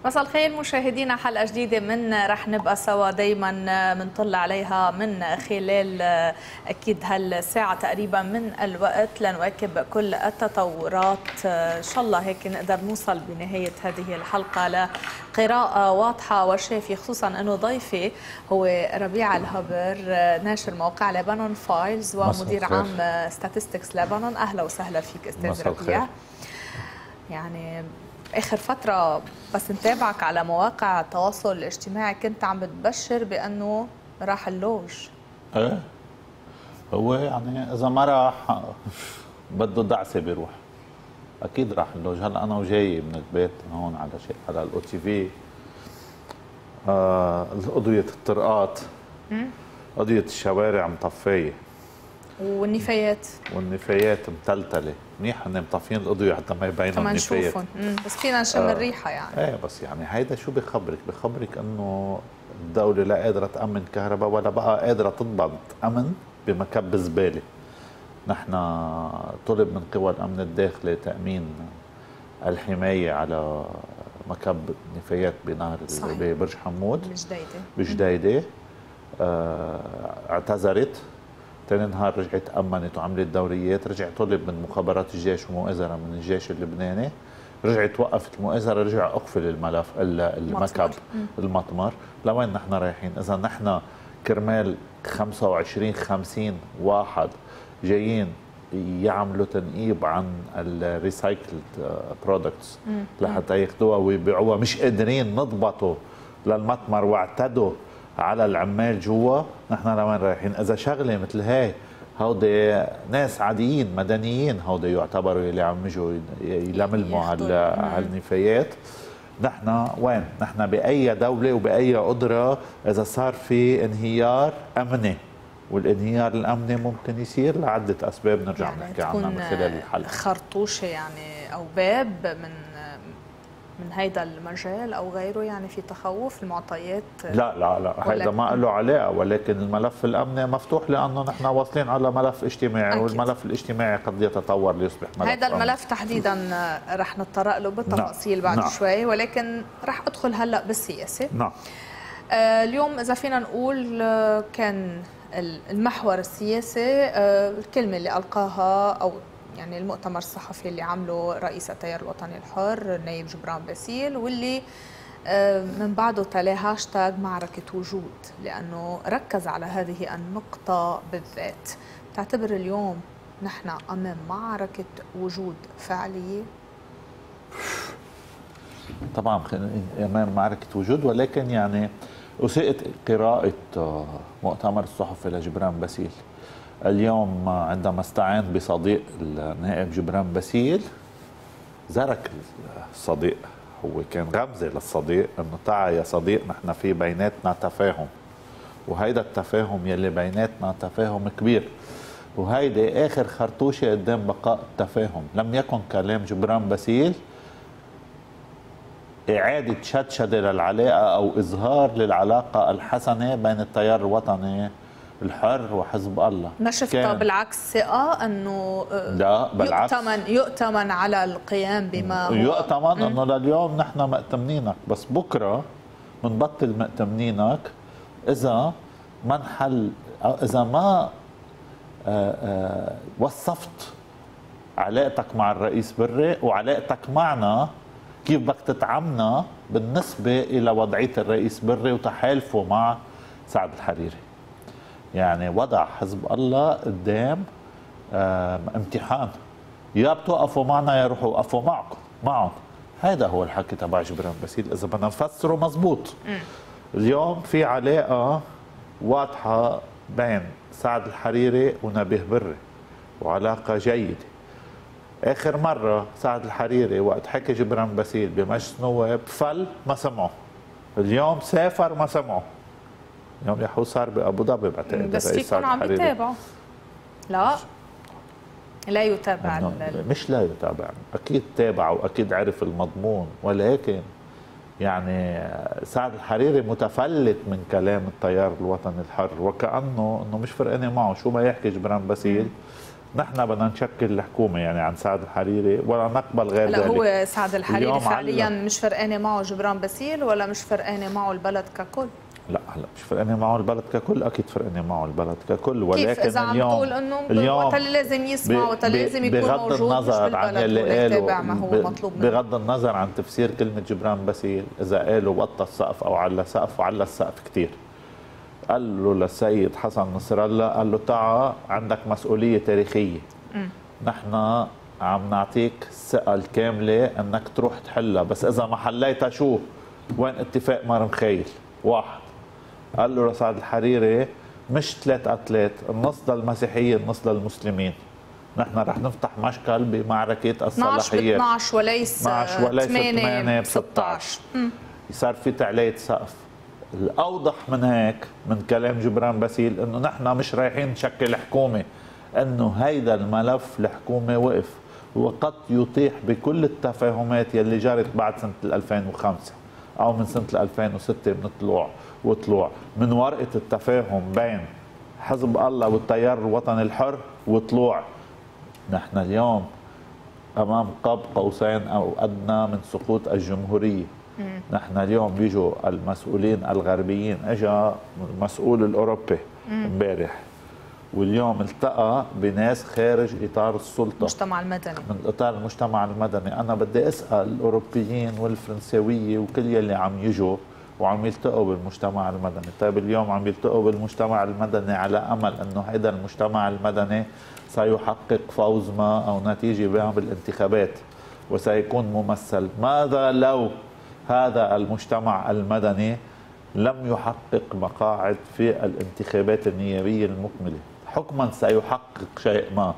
مساء الخير مشاهدينا، حلقة جديدة من رح نبقى سوا دايما بنطل عليها من خلال أكيد هالساعة تقريبا من الوقت لنواكب كل التطورات. إن شاء الله هيك نقدر نوصل بنهاية هذه الحلقة لقراءة واضحة وشافية، خصوصا أنه ضيفي هو ربيع الهبر، ناشر موقع لبنان فايلز ومدير عام ستاتستكس لبنان. أهلا وسهلا فيك أستاذ ربيع. يعني آخر فترة بس نتابعك على مواقع التواصل الاجتماعي كنت عم بتبشر بأنه راح اللوج. ايه هو يعني إذا ما راح بده دعسة بيروح، أكيد راح اللوج. هلا أنا وجاي من البيت هون على شيء على الأو تي في، قضية الطرقات، قضية الشوارع مطفية والنفايات متلتلة. منيح هن مطفيين القضية حتى ما يبينوا النفايات كمان بس فينا نشم الريحة يعني. ايه بس يعني هيدا شو بخبرك؟ بخبرك انه الدولة لا قادرة تأمن كهرباء ولا بقى قادرة تضبط أمن بمكب زبالة. نحن طلب من قوى الأمن الداخلي تأمين الحماية على مكب نفايات بنهر ببرج حمود بجديدة. اعتذرت، ثاني نهار رجعت أمنت وعملت دوريات. رجع طلب من مخابرات الجيش ومؤازرة من الجيش اللبناني، رجعت وقفت المؤازرة، رجع أقفل الملف المكب المطمر. لوين نحن رايحين؟ إذا نحن كرمال 25-50 واحد جايين يعملوا تنقيب عن الريسايكلد برودكتس لحتى ياخذوها ويبيعوها، مش قادرين نضبطوا للمطمر واعتدوا على العمال جوا، نحن لوين رايحين؟ اذا شغله مثل هاي هودي ناس عاديين مدنيين هودي يعتبروا اللي عم يجوا يلملموا على النفايات، نحن وين؟ نحن باي دوله وباي قدره اذا صار في انهيار امني؟ والانهيار الامني ممكن يصير لعده اسباب نرجع يعني نحكي عنها من خلال الحلقه. خرطوشه يعني او باب من هيدا المجال او غيره، يعني في تخوف المعطيات؟ لا هيدا ما له علاقه، ولكن الملف الامني مفتوح لانه نحن واصلين على ملف اجتماعي أكيد. والملف الاجتماعي قد يتطور ليصبح ملف هذا الملف تحديدا رح نتطرق له بالتفاصيل بعد شوي، ولكن رح ادخل هلا بالسياسه. نعم. اليوم اذا فينا نقول كان المحور السياسي الكلمه اللي القاها او يعني المؤتمر الصحفي اللي عمله رئيس التيار الوطني الحر النائب جبران باسيل، واللي من بعده تلاه هاشتاج معركة وجود، لأنه ركز على هذه النقطة بالذات. تعتبر اليوم نحن أمام معركة وجود فعلية؟ طبعا أمام معركة وجود، ولكن يعني أسيئت قراءة مؤتمر الصحفي لجبران باسيل اليوم عندما استعان بصديق النائب جبران باسيل. زرك الصديق، هو كان غمزة للصديق انه تعا يا صديق نحن في بيناتنا تفاهم، وهيدا التفاهم يلي بيناتنا تفاهم كبير، وهيدي اخر خرطوشة قدام بقاء التفاهم. لم يكن كلام جبران باسيل إعادة شدشدة للعلاقة أو إظهار للعلاقة الحسنة بين التيار الوطني الحر وحزب الله. ما شفتها بالعكس ثقة أنه لا بالعكس يؤتمن على القيام بما هو يؤتمن أنه لليوم نحن مأتمنينك، بس بكرة بنبطل مأتمنينك إذا ما انحل، إذا ما وصفت علاقتك مع الرئيس بري وعلاقتك معنا كيف بدك تتعاملنا بالنسبة إلى وضعية الرئيس بري وتحالفه مع سعد الحريري. يعني وضع حزب الله قدام امتحان، يا بتوقفوا معنا يا روحوا وقفوا معهم. هذا هو الحكي تبع جبران باسيل اذا بدنا نفسره مزبوط. اليوم في علاقه واضحه بين سعد الحريري ونبيه بري، وعلاقه جيده. اخر مره سعد الحريري وقت حكي جبران باسيل بمجلس النواب فل ما سمعوا، اليوم سافر ما سمعوا. اليوم يحو صار بأبو ظبي بعتقد، بس فيكم عم يتابعوا؟ لا يتابع مش لا يتابع، اكيد تابع واكيد عرف المضمون، ولكن يعني سعد الحريري متفلت من كلام التيار الوطني الحر، وكأنه مش فرقانه معه شو ما يحكي جبران باسيل، نحن بدنا نشكل الحكومه يعني عن سعد الحريري ولا نقبل غير ذلك. هو سعد الحريري فعليا مش فرقانه معه جبران باسيل ولا مش فرقانه معه البلد ككل؟ لا هلا مش فرقانه معه البلد ككل، اكيد فرقانه معه البلد ككل، ولكن كيف إذا عم تقول انه وقت اللي لازم يسمع وقت اللي لازم يكون موجود مش بالبلد ويتابع ما هو مطلوب منه. بغض النظر عن تفسير كلمه جبران باسيل، اذا قالوا وطى السقف او على سقف وعلى السقف كثير، قال له للسيد حسن نصر الله، قال له تعا عندك مسؤوليه تاريخيه، نحن عم نعطيك الثقه الكامله انك تروح تحلها، بس اذا ما حليتها شو؟ وين اتفاق مرمخيل؟ واحد. قال له لسعد الحريري مش 3 قتلات، النص للمسيحيين النص للمسلمين، نحن رح نفتح مشكل بمعركه الصلاحيات 12 وليس 8 ب 16. صار في تعلية سقف. الاوضح من هيك من كلام جبران باسيل انه نحن مش رايحين نشكل حكومه، انه هيدا الملف الحكومه وقف، وقد يطيح بكل التفاهمات يلي جرت بعد سنه 2005 او من سنه 2006 من طلوع من ورقه التفاهم بين حزب الله والتيار الوطني الحر وطلوع. نحن اليوم امام قاب قوسين او ادنى من سقوط الجمهوريه. نحن اليوم بيجوا المسؤولين الغربيين، اجى المسؤول الاوروبي امبارح واليوم التقى بناس خارج اطار السلطه، المجتمع المدني، من اطار المجتمع المدني. انا بدي اسال الاوروبيين والفرنساويه وكل يلي عم يجوا وعم يلتقوا بالمجتمع المدني، طيب اليوم عم يلتقوا بالمجتمع المدني على امل انه هذا المجتمع المدني سيحقق فوز ما او نتيجه ما بالانتخابات وسيكون ممثل. ماذا لو هذا المجتمع المدني لم يحقق مقاعد في الانتخابات النيابيه المقبله؟ حكما سيحقق شيء ما،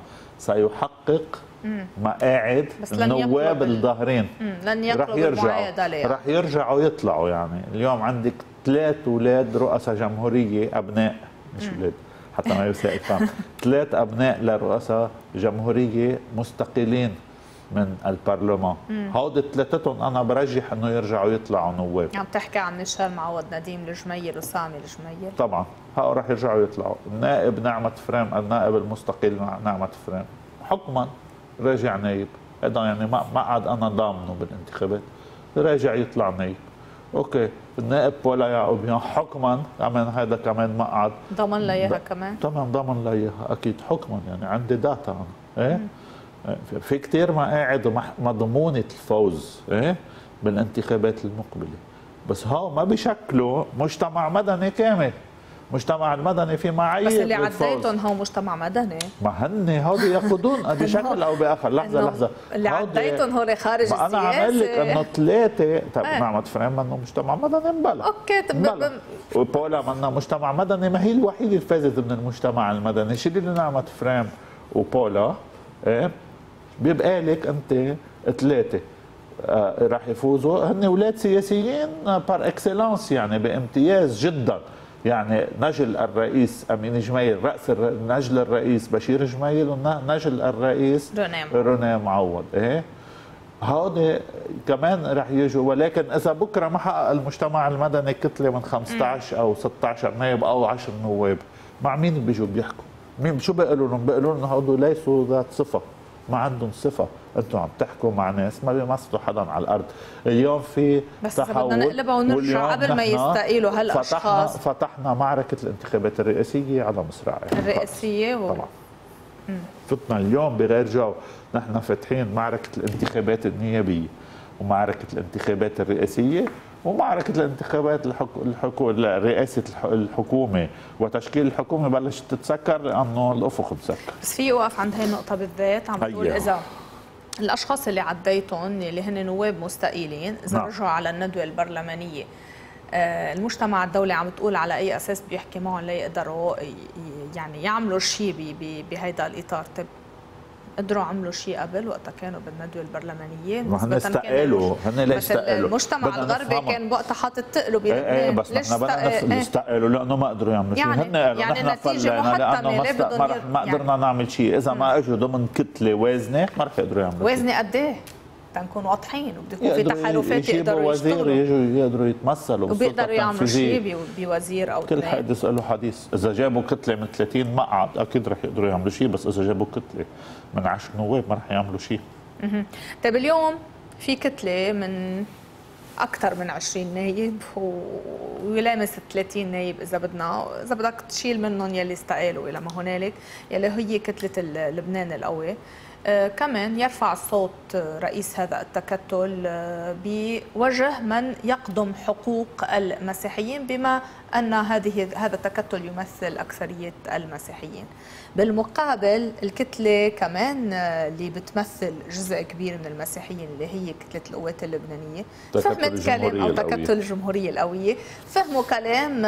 سيحقق مقاعد النواب الظاهرين، لن يقلبوا المعايدة عليها، رح يرجعوا يطلعوا. يعني اليوم عندك 3 اولاد رؤساء جمهوريه، ابناء مش اولاد حتى ما يساء الفهم، 3 ابناء لرؤساء جمهوريه مستقلين من البرلمان، هودي 3 انا برجح انه يرجعوا يطلعوا نواب. عم تحكي عن نشال معوض، نديم الجميل وسامي الجميل؟ طبعا هؤلاء رح يرجعوا يطلعوا. النائب نعمة فريم، النائب المستقل نعمة فريم حكما راجع نايب، هذا يعني ما قعد انا ضامنه بالانتخابات، راجع يطلع نايب. اوكي، النائب بولا يعقوبيان حكما كمان هذا كمان ما قعد ضمن لها اياها كمان، تمام ضمن لها اياها اكيد حكما، يعني عندي داتا انا ايه في كثير مقاعد مضمونه الفوز ايه بالانتخابات المقبله، بس هو ما بيشكلوا مجتمع مدني كامل. المجتمع المدني في معايير، بس اللي عديتهم هو مجتمع مدني، ما هن هودي يقودون بشكل او باخر. لحظه اللي عديتهم هو خارج السياسه. انا عم اقول لك انه 3 طيب نعمة فريم منه مجتمع مدني مبلا، اوكي وبولا منه مجتمع مدني، ما هي الوحيده اللي فازت من المجتمع المدني. شيلي لي نعمة فريم وبولا ايه بيبقى لك انت 3 راح يفوزوا، هن اولاد سياسيين بار اكسلانس، يعني بامتياز جدا. يعني نجل الرئيس امين جميل، راس نجل الرئيس بشير جميل، ونجل الرئيس روني معوض. ايه هودي كمان رح يجوا، ولكن اذا بكره ما حقق المجتمع المدني كتله من 15 او 16 نائب او 10 نواب، مع مين بيجوا بيحكوا؟ مين شو بيقولوا لهم؟ بيقولوا لهم هودول ليسوا ذات صفه، ما عندهم صفه، انتم عم تحكوا مع ناس ما بيمثلوا حدا على الارض. اليوم في بس تحول، بدنا نقلبها ونرجع قبل ما يستقيلوا هالاشخاص. فتحنا معركه الانتخابات الرئاسيه على مصراعي الرئاسيه طبعا. فتنا اليوم بغير جو، نحن فاتحين معركه الانتخابات النيابيه ومعركه الانتخابات الرئاسيه ومعركة الانتخابات رئاسة الحكومة وتشكيل الحكومة بلشت تتسكر لأنه الأفق تسكر. بس في وقف عند هاي النقطة بالذات، عم بقول إذا الأشخاص اللي عديتهم اللي هن نواب مستقيلين إذا رجعوا على الندوة البرلمانية، المجتمع الدولي عم تقول على أي أساس بيحكي معهم ليقدروا يعني يعملوا شيء بهيدا الإطار؟ طيب قدروا عملوا شيء قبل وقتها كانوا بالندوه البرلمانيه؟ هن استقالوا، هن ليش استقالوا؟ المجتمع الغربي كان بوقتها حاطط تقله بلبنان، بس نحن بدنا استقالوا لانه ما قدروا يعملوا شيء. هن قالوا يعني نحن فلينا لانه ما قدرنا نعمل شيء، اذا ما اجوا ضمن كتله وازنه ما رح يقدروا يعملوا وازنه قد ايه؟ تنكون واضحين، وبده يكون في تحالفات يقدروا يشتغلوا، يقدروا يتمثلوا وبيقدروا يعملوا شيء بوزير او كل حد يسأله حديث. اذا جابوا كتله من 30 مقعد اكيد رح يقدروا يعملوا شيء، بس اذا جابوا كتله من 10 نواب ما رح يعملوا شيء. طيب اليوم في كتله من اكثر من 20 نايب ويلامس 30 نايب اذا بدك تشيل منهم يلي استقالوا الى ما هنالك، يلي هي كتله لبنان القوي. كمان يرفع صوت رئيس هذا التكتل بوجه من يقدم حقوق المسيحيين، بما أن هذا التكتل يمثل أكثرية المسيحيين. بالمقابل الكتلة كمان اللي بتمثل جزء كبير من المسيحيين اللي هي كتلة القوات اللبنانية فهمت كلام، أو تكتل الجمهورية القوية، فهموا كلام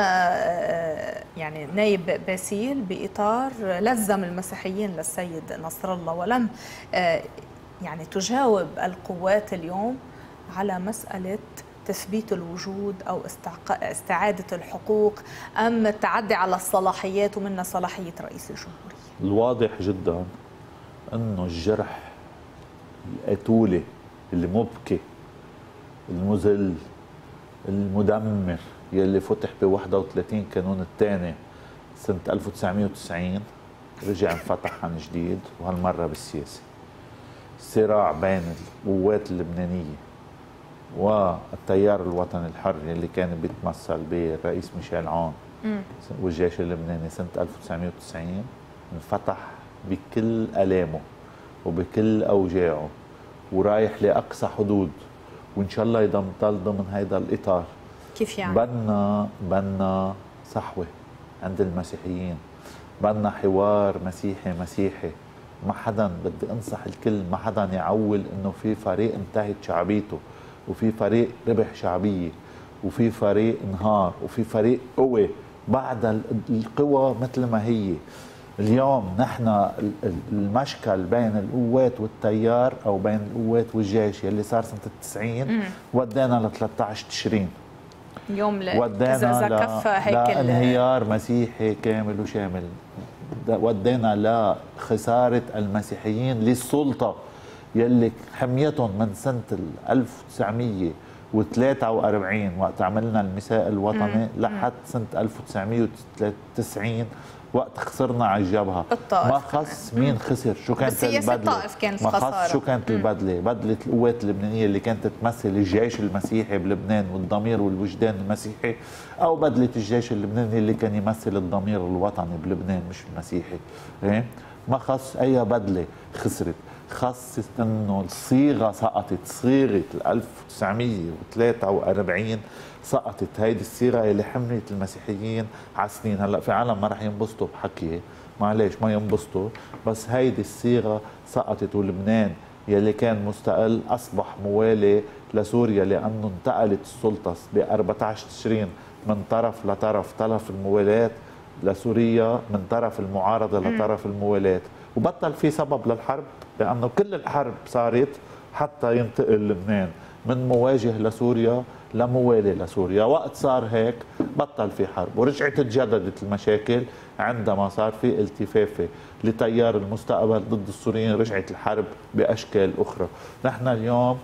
يعني نايب باسيل بإطار لزم المسيحيين للسيد نصر الله، ولم يعني تجاوب القوات اليوم على مسألة تثبيت الوجود أو استعادة الحقوق أم التعدي على الصلاحيات، ومنها صلاحية رئيس الجمهورية. الواضح جدا أنه الجرح القتولي المبكي المذل المدمر يلي فتح ب 31 كانون الثاني سنة 1990 رجع انفتح عن جديد، وهالمرة بالسياسة. الصراع بين القوات اللبنانية والتيار الوطني الحر اللي كان بيتمثل بالرئيس ميشيل عون والجيش اللبناني سنة 1990 انفتح بكل آلامه وبكل أوجاعه ورايح لأقصى حدود، وإن شاء الله يضل ضمن هذا الإطار. كيف يعني؟ بدنا صحوة عند المسيحيين، بدنا حوار مسيحي. ما حدا، بدي انصح الكل، ما حدا يعول انه في فريق انتهت شعبيته وفي فريق ربح شعبيه وفي فريق انهار وفي فريق قوي. بعد القوى مثل ما هي اليوم، نحن المشكل بين القوات والتيار او بين القوات والجيش يلي صار سنه 90 ودانا ل 13 تشرين. اليوم ودانا لانهيار مسيحي كامل وشامل، ودينا لخسارة المسيحيين للسلطة يلي حميتهم من سنة 1943 وقت عملنا المساء الوطني لحد سنة 1993 وقت خسرنا على الجبهة. ما خص مين خسر، شو كانت البدلة، ما خص شو كانت البدلة. بدلة القوات اللبنانية اللي كانت تمثل الجيش المسيحي بلبنان والضمير والوجدان المسيحي، أو بدلة الجيش اللبناني اللي كان يمثل الضمير الوطني بلبنان مش المسيحي. ما خص أي بدلة خسرت، خص انه الصيغه سقطت، صيغه 1943 سقطت. هيدي الصيغه اللي حملت المسيحيين على سنين. هلا في عالم ما رح ينبسطوا بحكي، معلش ما ينبسطوا، بس هيدي الصيغه سقطت. ولبنان يلي كان مستقل اصبح موالي لسوريا، لانه انتقلت السلطه ب 14 تشرين من طرف لطرف، طرف الموالاه لسوريا من طرف المعارضه لطرف الموالاه، وبطل في سبب للحرب، لأنه كل الحرب صارت حتى ينتقل لبنان من مواجه لسوريا لموالي لسوريا. وقت صار هيك بطل في حرب، ورجعت تجددت المشاكل عندما صار في التفافة لتيار المستقبل ضد السوريين. رجعت الحرب بأشكال أخرى. نحن اليوم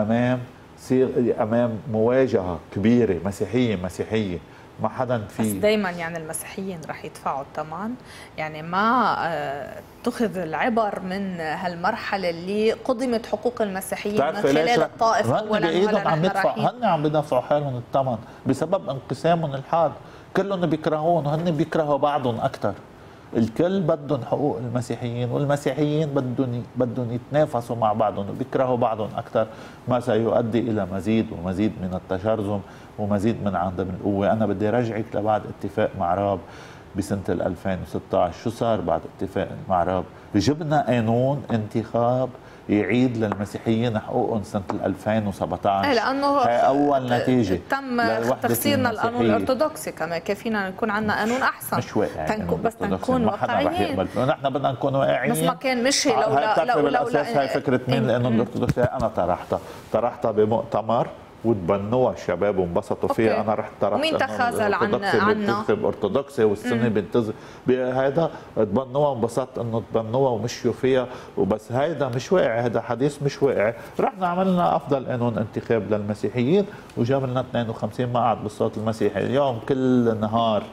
أمام مواجهة كبيرة مسيحية ما حدا في. بس دايما يعني المسيحيين رح يدفعوا الثمن، يعني ما اتخذ العبر من هالمرحله اللي قضمت حقوق المسيحيين من خلال الطائف اولا ولا عم يدفعوا، هن عم بدفعوا حالهم الثمن بسبب انقسامهم الحاد. كلهم بيكرهون وهن بيكرهوا بعضهم اكثر. الكل بدهم حقوق المسيحيين، والمسيحيين بدهم يتنافسوا مع بعضهم وبيكرهوا بعضهم اكثر، ما سيؤدي الى مزيد ومزيد من التشرذم ومزيد من عدم القوه. انا بدي ارجعك لبعد اتفاق معراب بسنه 2016. شو صار بعد اتفاق معراب؟ جبنا قانون انتخاب يعيد للمسيحيين حقوقهم سنه 2017. لانه هي اول نتيجه تم تفسيرنا القانون الارثوذكسي، كمان كفينا نكون عندنا قانون احسن. مش واقعي بس نكون واقعيين. نحن بدنا نكون واقعيين. بس ما كان مشي لولا بالاساس هاي فكره مين؟ لانه الارثوذكسيه انا طرحتها بمؤتمر وتبنوها الشباب وانبسطوا فيها. انا رحت طرحت ومين تخاذل عنا ارثوذكسي والسني بينتظر بهذا، تبنوها وانبسطت انه تبنوها ومشيوا فيها وبس. هيدا مش واقع، هذا حديث مش واقع. رحنا عملنا افضل قانون انتخاب للمسيحيين وجاب لنا 52 مقعد بالصوت المسيحي. اليوم كل نهار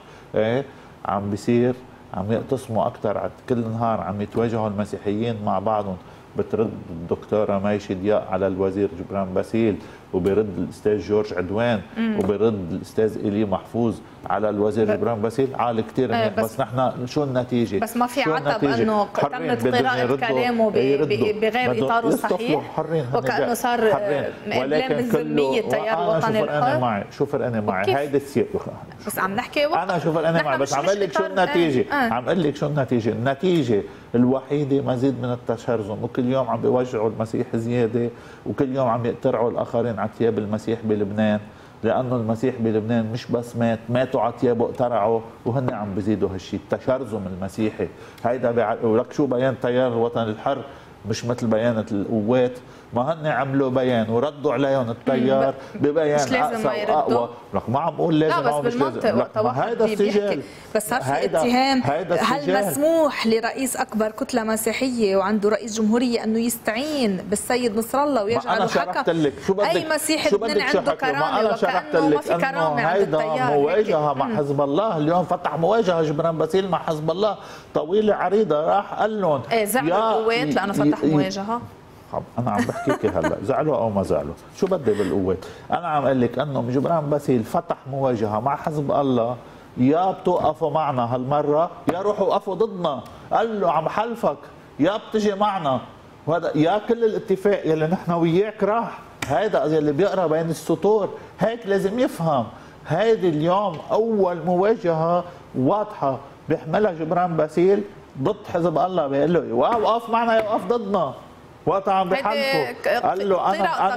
عم بيصير عم يقتسموا اكثر، كل نهار عم يتواجهوا المسيحيين مع بعضهم. بترد الدكتوره مايشي ضياء على الوزير جبران باسيل، وبيرد الاستاذ جورج عدوان، وبيرد الاستاذ ايلي محفوظ على الوزير جبران باسيل. عال كثير منيح، بس نحن شو النتيجه؟ بس ما في عتب انه تمت قراءه كلامه بغير اطاره الصحيح، وكانه صار اقلام من ذميه التيار الوطني الحر. شو فرقانه معي؟ هيدي السياسه. بس عم نحكي انا شو فرقانه معي، بس عم اقول لك شو النتيجه. عم اقول لك شو النتيجه. النتيجه الوحيده مزيد من التشرذم، وكل يوم عم بيوجعوا المسيح زياده، وكل يوم عم يقترعوا الاخرين على ثياب المسيح بلبنان، لانه المسيح بلبنان مش بس ماتوا على ثيابه اقترعوا، وهن عم بيزيدوا هالشيء التشرذم المسيحي. هيدا ولك شو بيان تيار الوطن الحر مش مثل بيانة القوات، ما هن عملوا بيان وردوا عليهم التيار ببيان اقسى واقوى. لك ما عم بقول لازم، لا بس بالمنطق هيدا السجال. بس صار في اتهام، هل مسموح لرئيس اكبر كتله مسيحيه وعنده رئيس جمهوريه انه يستعين بالسيد نصر الله ويجعله حكم؟ اي مسيحي لبناني عنده كرامه، انا شرحت لك انه هيدا مواجهه مع حزب الله. اليوم فتح مواجهه جبران باسيل مع حزب الله طويله عريضه، راح قال لهم زعلوا القوات لانه فتح مواجهه. انا عم بحكيكي هلا زعلوا او ما زعلوا، شو بدي بالقوات؟ انا عم اقول لك انه جبران باسيل فتح مواجهه مع حزب الله، يا بتوقفوا معنا هالمره يا روحوا وقفوا ضدنا. قال له عم حلفك يا بتجي معنا، وهذا يا كل الاتفاق يلي نحن وياك راح. هذا اللي بيقرا بين السطور هيك لازم يفهم. هيدي اليوم اول مواجهه واضحه بيحملها جبران باسيل ضد حزب الله، بيقول له وقف معنا يا وقف ضدنا. وقت عم بحلفوا قال له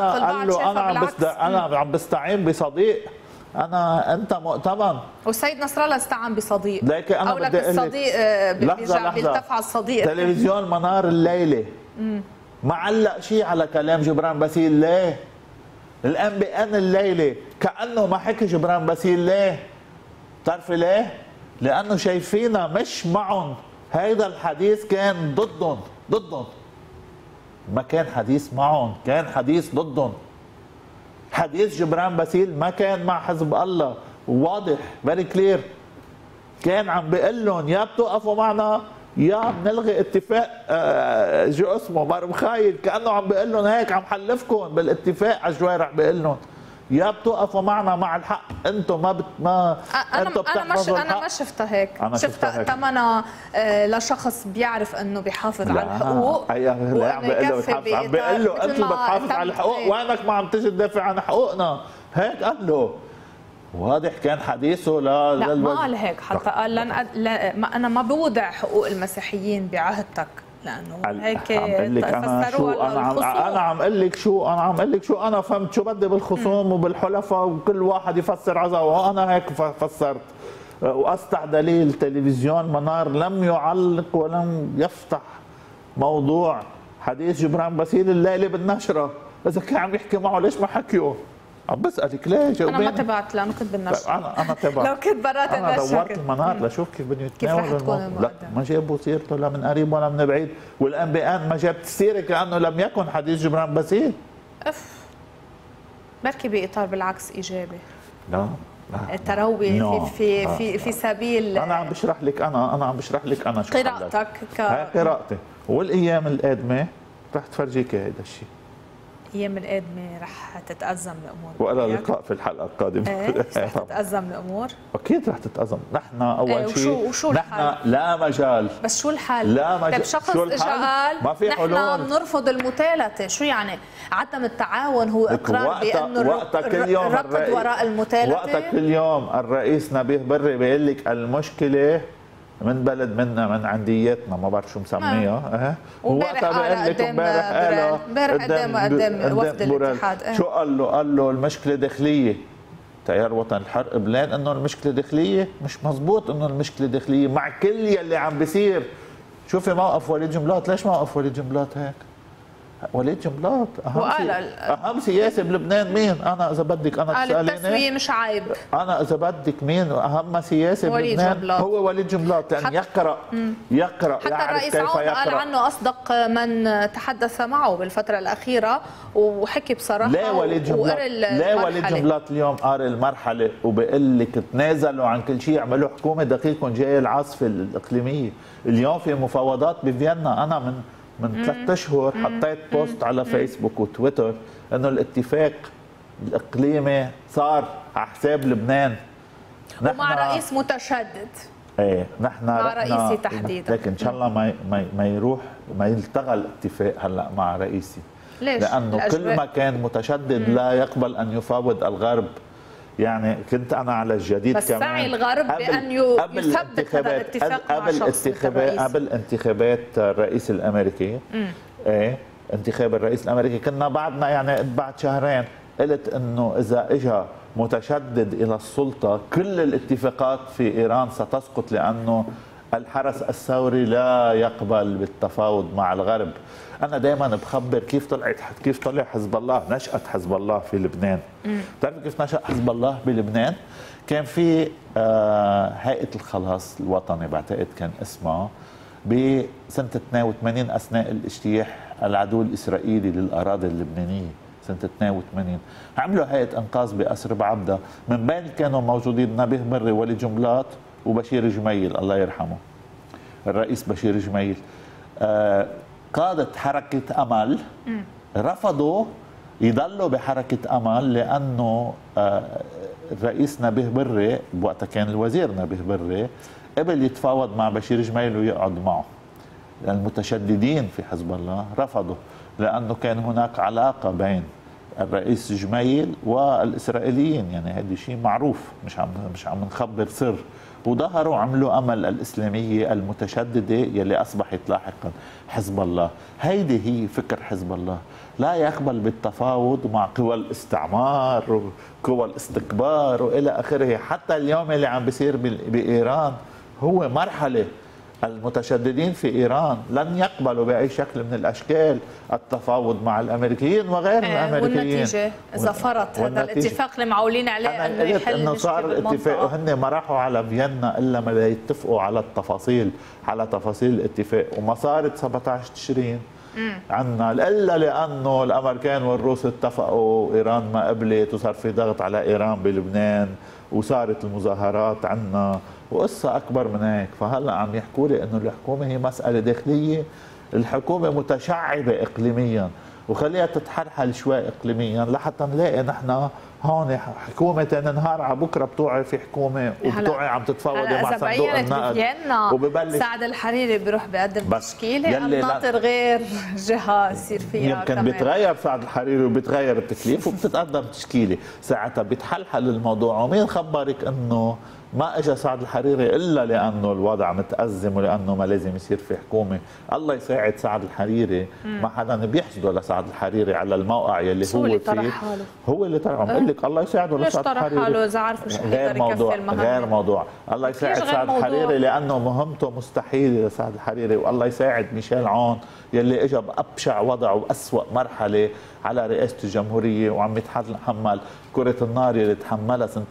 انا عم بستعين بصديق، انت مؤتمن. والسيد نصر الله استعان بصديق، لكن انا بدي اقول لك الصديق بيرتفع الصديق. تلفزيون منار الليله ما علق شيء على كلام جبران باسيل. ليه؟ الان بان الليله كانه ما حكي جبران باسيل. ليه؟ بتعرفي ليه؟ لانه شايفينا مش معهم. هيدا الحديث كان ضدهم، ما كان حديث معهم، كان حديث ضدهم. حديث جبران باسيل ما كان مع حزب الله، واضح فيري كلير. كان عم بيقول لهم يا بتوقفوا معنا يا بنلغي اتفاق جو اسمه مخايل، كانه عم بيقول لهم هيك، عم حلفكم بالاتفاق على الجوارح. بيقول لهم يا بتوقفوا معنا مع الحق، انتم انتم بتحفظوا الحق. انا ما شفتها هيك، شفتها ثمنها لشخص بيعرف انه بيحافظ على الحقوق. لا عم بيقول له انت بتحافظ على الحقوق وينك ما عم تجي تدافع عن حقوقنا. هيك قال له، واضح كان حديثه لا ما قال هيك، حتى قال انا ما بوضع حقوق المسيحيين بعهدتك، لانه هيك عم اقول لك انا عم اقول لك شو انا فهمت شو بدي بالخصوم وبالحلفاء، وكل واحد يفسر عزا، وانا هيك فسرت. واسطع دليل تلفزيون منار لم يعلق ولم يفتح موضوع حديث جبران باسيل الليله بالنشره. اذا كان عم يحكي معه ليش ما حكيوا؟ عم بسألك ليش؟ انا ما تبعت لانه كنت بالنشر. انا تبعت لو كنت برات النشر انا دورت المنار لشوف كيف بدهم يتناولوا. لا ما جابوا سيرته لا من قريب ولا من بعيد، والانبياء ما جابت السيره كانه لم يكن حديث جبران باسيل. بركي باطار بالعكس ايجابي. لا التروي في سبيل. انا عم بشرح لك انا عم بشرح لك انا شو قراءتك هاي قراءتي، والايام القادمه رح تفرجيك هيدا الشيء. ايام القادمه رح تتأزم الامور. والى اللقاء في الحلقه القادمه. رح تتأزم الامور؟ اكيد رح تتأزم. نحن اول شيء وشو نحن لا مجال. بس شو الحل؟ لا مجال. طيب شخص اجى قال ما في حلول. نحن بنرفض المتالته، شو يعني؟ عدم التعاون هو اقرار بانه الركض وراء المتالته. وقتها كل يوم الرئيس نبيه بري بيقول لك المشكله من بلد منا من عندياتنا، ما بعرف شو مسميها. وقتها بقول لك امبارح قدام وفد الاتحاد. شو قال له؟ قال له المشكله داخليه. تيار وطن الحر قبلان انه المشكله داخليه، مش مزبوط انه المشكله داخليه مع كل يلي عم بيصير. شوفي موقف وليد جنبلاط، ليش موقف وليد جنبلاط هيك؟ وليد جنبلاط اهم سياسي بلبنان مين؟ انا اذا بدك انا قال التسوية مش عيب. انا اذا بدك مين اهم سياسي بلبنان هو وليد جنبلاط، لان يقرا حتى الرئيس عوض قال عنه اصدق من تحدث معه بالفتره الاخيره، وحكي بصراحه. ليه وليد جنبلاط اليوم قاري المرحله وبقول لك تنازلوا عن كل شيء، اعملوا حكومه دقيقكم جاي العاصفه الاقليميه. اليوم في مفاوضات بفيينا. انا من 3 اشهر حطيت بوست على فيسبوك وتويتر انه الاتفاق الاقليمي صار على حساب لبنان، ومع رئيس متشدد. ايه نحن مع رئيسي تحديدا، لكن ان شاء الله ما يروح ما يلتغى الاتفاق هلا مع رئيسي. ليش؟ لانه كل ما كان متشدد لا يقبل ان يفاوض الغرب. يعني كنت انا على الجديد بس كمان سعي الغرب بان يثبت هذا الاتفاق مع شخص قبل انتخابات الرئيس الامريكي. ايه انتخاب الرئيس الامريكي كنا بعدنا يعني بعد شهرين قلت انه اذا اجى متشدد الى السلطه كل الاتفاقات في ايران ستسقط، لانه الحرس الثوري لا يقبل بالتفاوض مع الغرب. انا دائما بخبر كيف طلع حزب الله، نشأة حزب الله في لبنان. بتعرف كيف نشأ حزب الله بلبنان؟ كان في هيئة الخلاص الوطني بعتقد كان اسمها، بسنة 82 اثناء الاجتياح العدو الاسرائيلي للاراضي اللبنانية سنة 82. عملوا هيئة انقاذ بأسر بعبدة، من بين كانوا موجودين نبيه مري، وليد جنبلاط، وبشير جميل الله يرحمه، الرئيس بشير جميل. قادة حركة أمل رفضوا يضلوا بحركة أمل لأنه الرئيس نبيه بري بوقتها كان الوزير نبيه بري قبل يتفاوض مع بشير جميل ويقعد معه. المتشددين في حزب الله رفضوا، لأنه كان هناك علاقة بين الرئيس جميل والإسرائيليين، يعني هذا شيء معروف، مش عم نخبر سر. وظهروا عملوا أمل الإسلامية المتشددة يلي أصبحت لاحقا حزب الله. هيدي هي فكر حزب الله، لا يقبل بالتفاوض مع قوى الاستعمار وقوى الاستكبار وإلى آخره. حتى اليوم اللي عم بيصير بإيران هو مرحلة. المتشددين في إيران لن يقبلوا بأي شكل من الأشكال التفاوض مع الأمريكيين وغير الأمريكيين. والنتيجة إذا فرط هذا الاتفاق اللي معولين عليه أنه يحل إنه صار الاتفاق وهن ما راحوا على فيينا إلا ما يتفقوا على التفاصيل، على تفاصيل الاتفاق، وما صارت 17 تشرين عنا إلا لأنه الأمريكان والروس اتفقوا وإيران ما قبلت، وصار في ضغط على إيران بلبنان وصارت المظاهرات عنا وقصة أكبر من هيك. فهلا عم يحكوا لي إنه الحكومة هي مسألة داخلية، الحكومة متشعبة إقليميا وخليها تتحلحل شوي إقليميا لحتى نلاقي نحن هون حكومة نهار على بكره بتوعي في حكومة وبتوعي عم تتفاوضي مع صندوق النقد وببلش سعد الحريري بيروح بيقدم تشكيلة، الناطر غير جهة يصير فيها يمكن كمان بيتغير سعد الحريري وبيتغير التكليف وبتتقدم تشكيلة، ساعتها بيتحلحل الموضوع. ومين خبرك انه ما اجى سعد الحريري الا لانه الوضع متازم ولانه ما لازم يصير في حكومه. الله يساعد سعد الحريري، ما حدا بيحسده لسعد الحريري على الموقع يلي هو فيه، هو اللي طرحه. بقول لك الله يساعده لسعد الحريري. ليش طرح حاله اذا عارف مش غير موضوع غير موضوع. الله يساعد سعد الحريري لانه مهمته مستحيله لسعد الحريري. والله يساعد ميشيل عون يلي اجى بابشع وضع واسوأ مرحله على رئاسه الجمهوريه وعم يتحمل كرة النار اللي تحملها سنة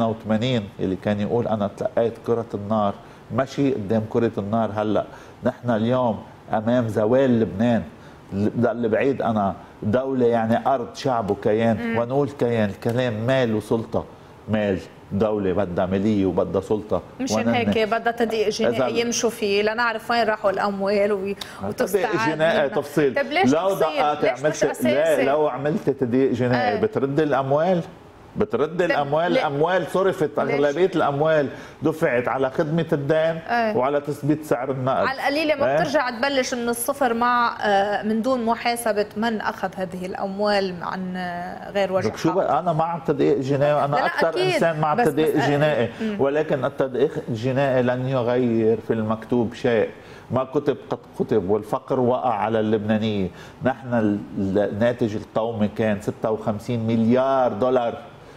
88، اللي كان يقول أنا تلقيت كرة النار، مشي قدام كرة النار. هلأ نحن اليوم أمام زوال لبنان، اللي بعيد أنا دولة يعني أرض شعب وكيان، ونقول كيان الكلام مال وسلطة. مال دولة بدها مالية وبدها سلطة، مشان هيك بدها تدقيق جنائي يمشوا فيه لنعرف وين راحوا الأموال وتستعاد جنائي تفصيل. لو دقات عملت لو عملت تدقيق جنائي بترد الأموال؟ بترد الاموال صرفت، اغلبيه الاموال دفعت على خدمه الدين وعلى تثبيت سعر النقد. على القليله ما بترجع تبلش من الصفر مع من دون محاسبه من اخذ هذه الاموال عن غير وجه حق. شو انا مع التدقيق الجنائي، انا اكثر انسان مع التدقيق الجنائي، ولكن التدقيق الجنائي لن يغير في المكتوب شيء. ما كتب قد كتب، والفقر وقع على اللبنانيه. نحن الناتج القومي كان 56 مليار دولار،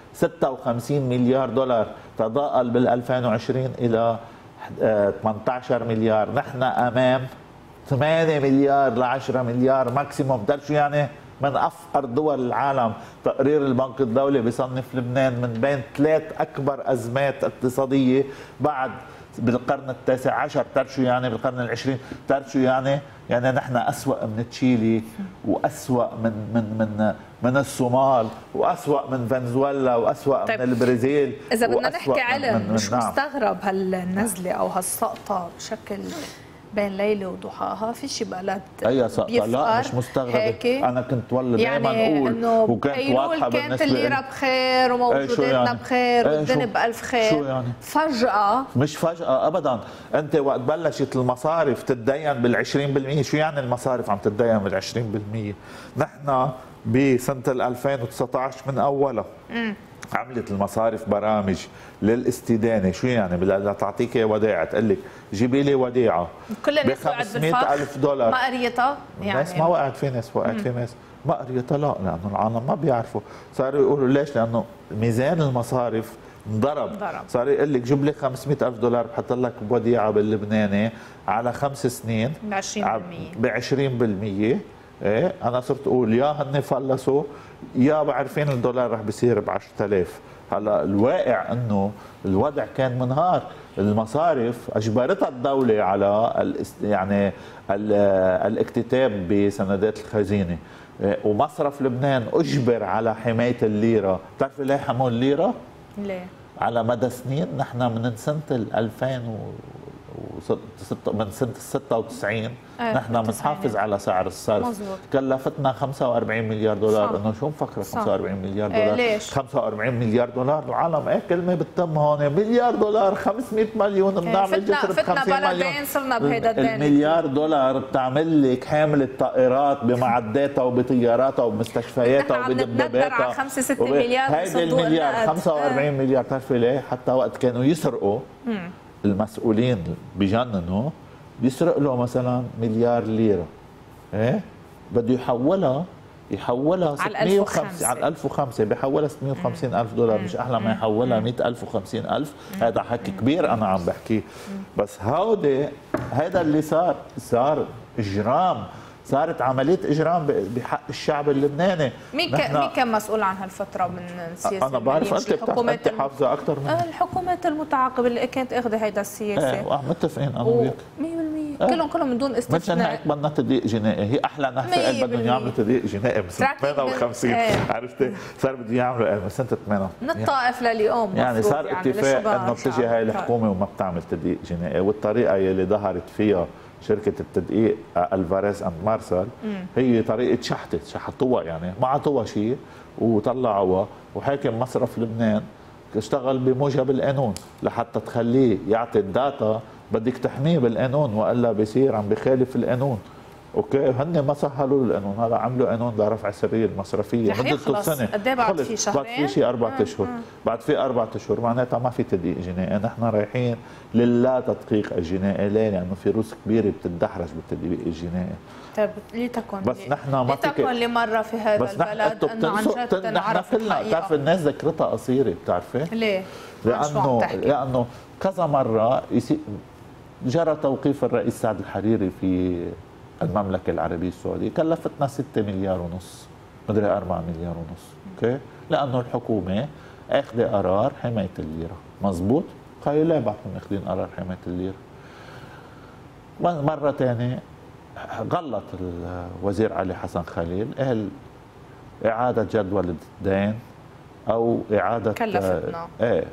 56 مليار دولار، تضاءل بال 2020 الى 18 مليار. نحن امام 8 مليار ل 10 مليار ماكسيموم. بتعرف شو يعني؟ من افقر دول العالم. تقرير البنك الدولي بيصنف لبنان من بين 3 اكبر ازمات اقتصاديه بعد بالقرن التاسع عشر. بتعرف شو يعني؟ بالقرن العشرين. بتعرف شو يعني؟ يعني نحن اسوأ من تشيلي، واسوأ من الصومال، واسوأ من فنزويلا، واسوأ طيب، من البرازيل. اذا بدنا نحكي علم، مش نعم. مستغرب هالنزله او هالسقطه بشكل بين ليله وضحاها؟ في شي بلد اي سقطه؟ لا مش مستغربه. انا كنت والله دائما يعني اقول وكانت واضحه بالنسبه كانت الليره بخير وموجوداتنا يعني؟ بخير والدنيا بألف خير. شو يعني؟ فجأة مش فجأة ابدا. انت وقت بلشت المصارف تتدين بال20%، شو يعني المصارف عم تتدين بال20%؟ نحن بسنه 2019 من اولها عملت المصارف برامج للاستدانه. شو يعني؟ بدها تعطيك وديعه، تقول لك جيبي لي وديعه كل الناس وقعت بالفخ. $500 ما قريتها يعني. الناس ما وقعت، في ناس وقعت، في ناس ما قريتها. لا، لانه العالم ما بيعرفوا. صاروا يقولوا ليش؟ لانه ميزان المصارف انضرب. صار يقول لك جيب لي $500,000 بحط لك بوديعه باللبناني على 5 سنين ب 20%. ايه، انا صرت اقول يا هن فلسوا يا بعرفين الدولار رح بيصير ب 10,000. هلا الواقع انه الوضع كان منهار. المصارف اجبرتها الدوله على يعني الاكتتاب بسندات الخزينه، ومصرف لبنان اجبر على حمايه الليره. بتعرفي ليه حموا الليره؟ ليه؟ على مدى سنين. نحن من سنه 2000 من سنه 96 نحن بنحافظ على سعر الصرف. مزبوط. كلفتنا $45 مليار. انه شو مفكره $45 مليار؟ ليش؟ $45 مليار. العالم ايه كلمه بتتم هون. $1 مليار 500 مليون بنعمل جسر ب 50 مليون. صرنا بهيدا الدين. $1 بتعمل لك حامله طائرات بمعداتها وبطياراتها وبمستشفياتها وبدباباتها. على 5-6 مليار. هيدي المليار 45 مليار. بتعرفي ليه؟ حتى وقت كانوا يسرقوا المسؤولين بجننوا، بيسرق له مثلا مليار ليره، ايه بده يحولها على 650 على 1005 بيحولها $650,000. مش احلى ما يحولها 100,000 و50,000؟ هذا حكي كبير انا عم بحكيه. بس هذا اللي صار اجرام. صارت عمليه اجرام بحق الشعب اللبناني. مين كان مسؤول عن هالفتره من السياسه؟ انا بعرف انت حافظه اكثر من الحكومات المتعاقبه اللي كانت اخذه هيدا السياسه. متفقين انا وياك 100%. كلهم من دون استثناء. مثل هيك بدنا تضييق جنائي. هي احلى نحفه بدهم يعملوا تضييق جنائي من سنه 58. عرفتي؟ صار بدهم يعملوا من سنه 80 من الطائف لليوم. يعني صار اتفاق انه بتجي هاي الحكومه وما بتعمل تضييق جنائي. والطريقه يلي ظهرت فيها شركة التدقيق الفاريز اند مارسل هي طريقة شحطوها، يعني ما عطوها شيء وطلعوها. وحاكم مصرف لبنان اشتغل بموجب القانون لحتى تخليه يعطي الداتا. بدك تحميه بالقانون والا بيصير عم بخالف القانون. اوكي، هن ما سهلوا القانون. هذا عملوا قانون لرفع السريه المصرفيه مده 3 سنه. قد ايه بعد؟ في شهرين؟ بعد في شيء 4 اشهر. بعد في 4 اشهر معناتها ما في تدقيق جنائي. نحن رايحين للا تدقيق الجنائي. ليه؟ لانه في روس كبيره بتتدحرج بالتدقيق الجنائي. طيب لتكن بس نحن ما لتكن لمره في هذا البلد انه عن جد نعرف الحقيقه. بتعرف الناس ذاكرتها قصيره. بتعرفي ليه؟ لانه كذا مره جرى توقيف الرئيس سعد الحريري في المملكة العربية السعودية. كلفتنا 6 مليار ونص، مدري 4 مليار ونص. اوكي، لأنه الحكومة اخذة قرار حماية الليرة. مزبوط؟ قالوا لا بعدهم اخذين قرار حماية الليرة. مرة ثانية غلط الوزير علي حسن خليل، قال إعادة جدول الدين أو إعادة كلفتنا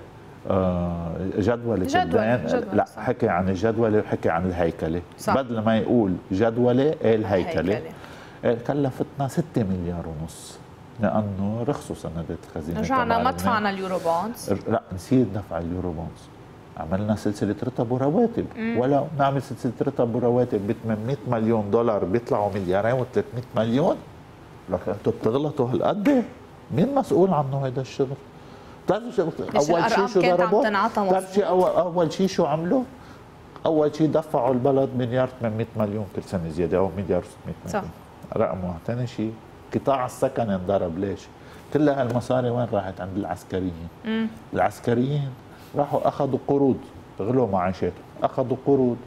جدولة الدين. لا، حكي عن الجدولة وحكي عن الهيكلة. بدل ما يقول جدولة قال هيكلة. كلفتنا 6 مليار ونص لأنه رخصوا سندات الخزينة. رجعنا ما دفعنا اليورو بونز. لا، نسيت دفع اليورو بونز. عملنا سلسلة رتب ورواتب. ولا نعمل سلسلة رتب ورواتب ب $800 مليون بيطلعوا $200 و300 مليون. لك انتم بتغلطوا هالقد؟ مين مسؤول عنه هذا الشغل؟ بتعرف اول شيء شو ضربوا؟ بتعرف اول شيء شو عملوا؟ اول شيء دفعوا البلد $1.8 مليار كل سنه زياده او $1.6 مليار. رقم واحد. ثاني شيء قطاع السكن انضرب. ليش؟ كل هالمصاري وين راحت؟ عند العسكريين. العسكريين راحوا اخذوا قروض، غلوا معاشاتهم، اخذوا قروض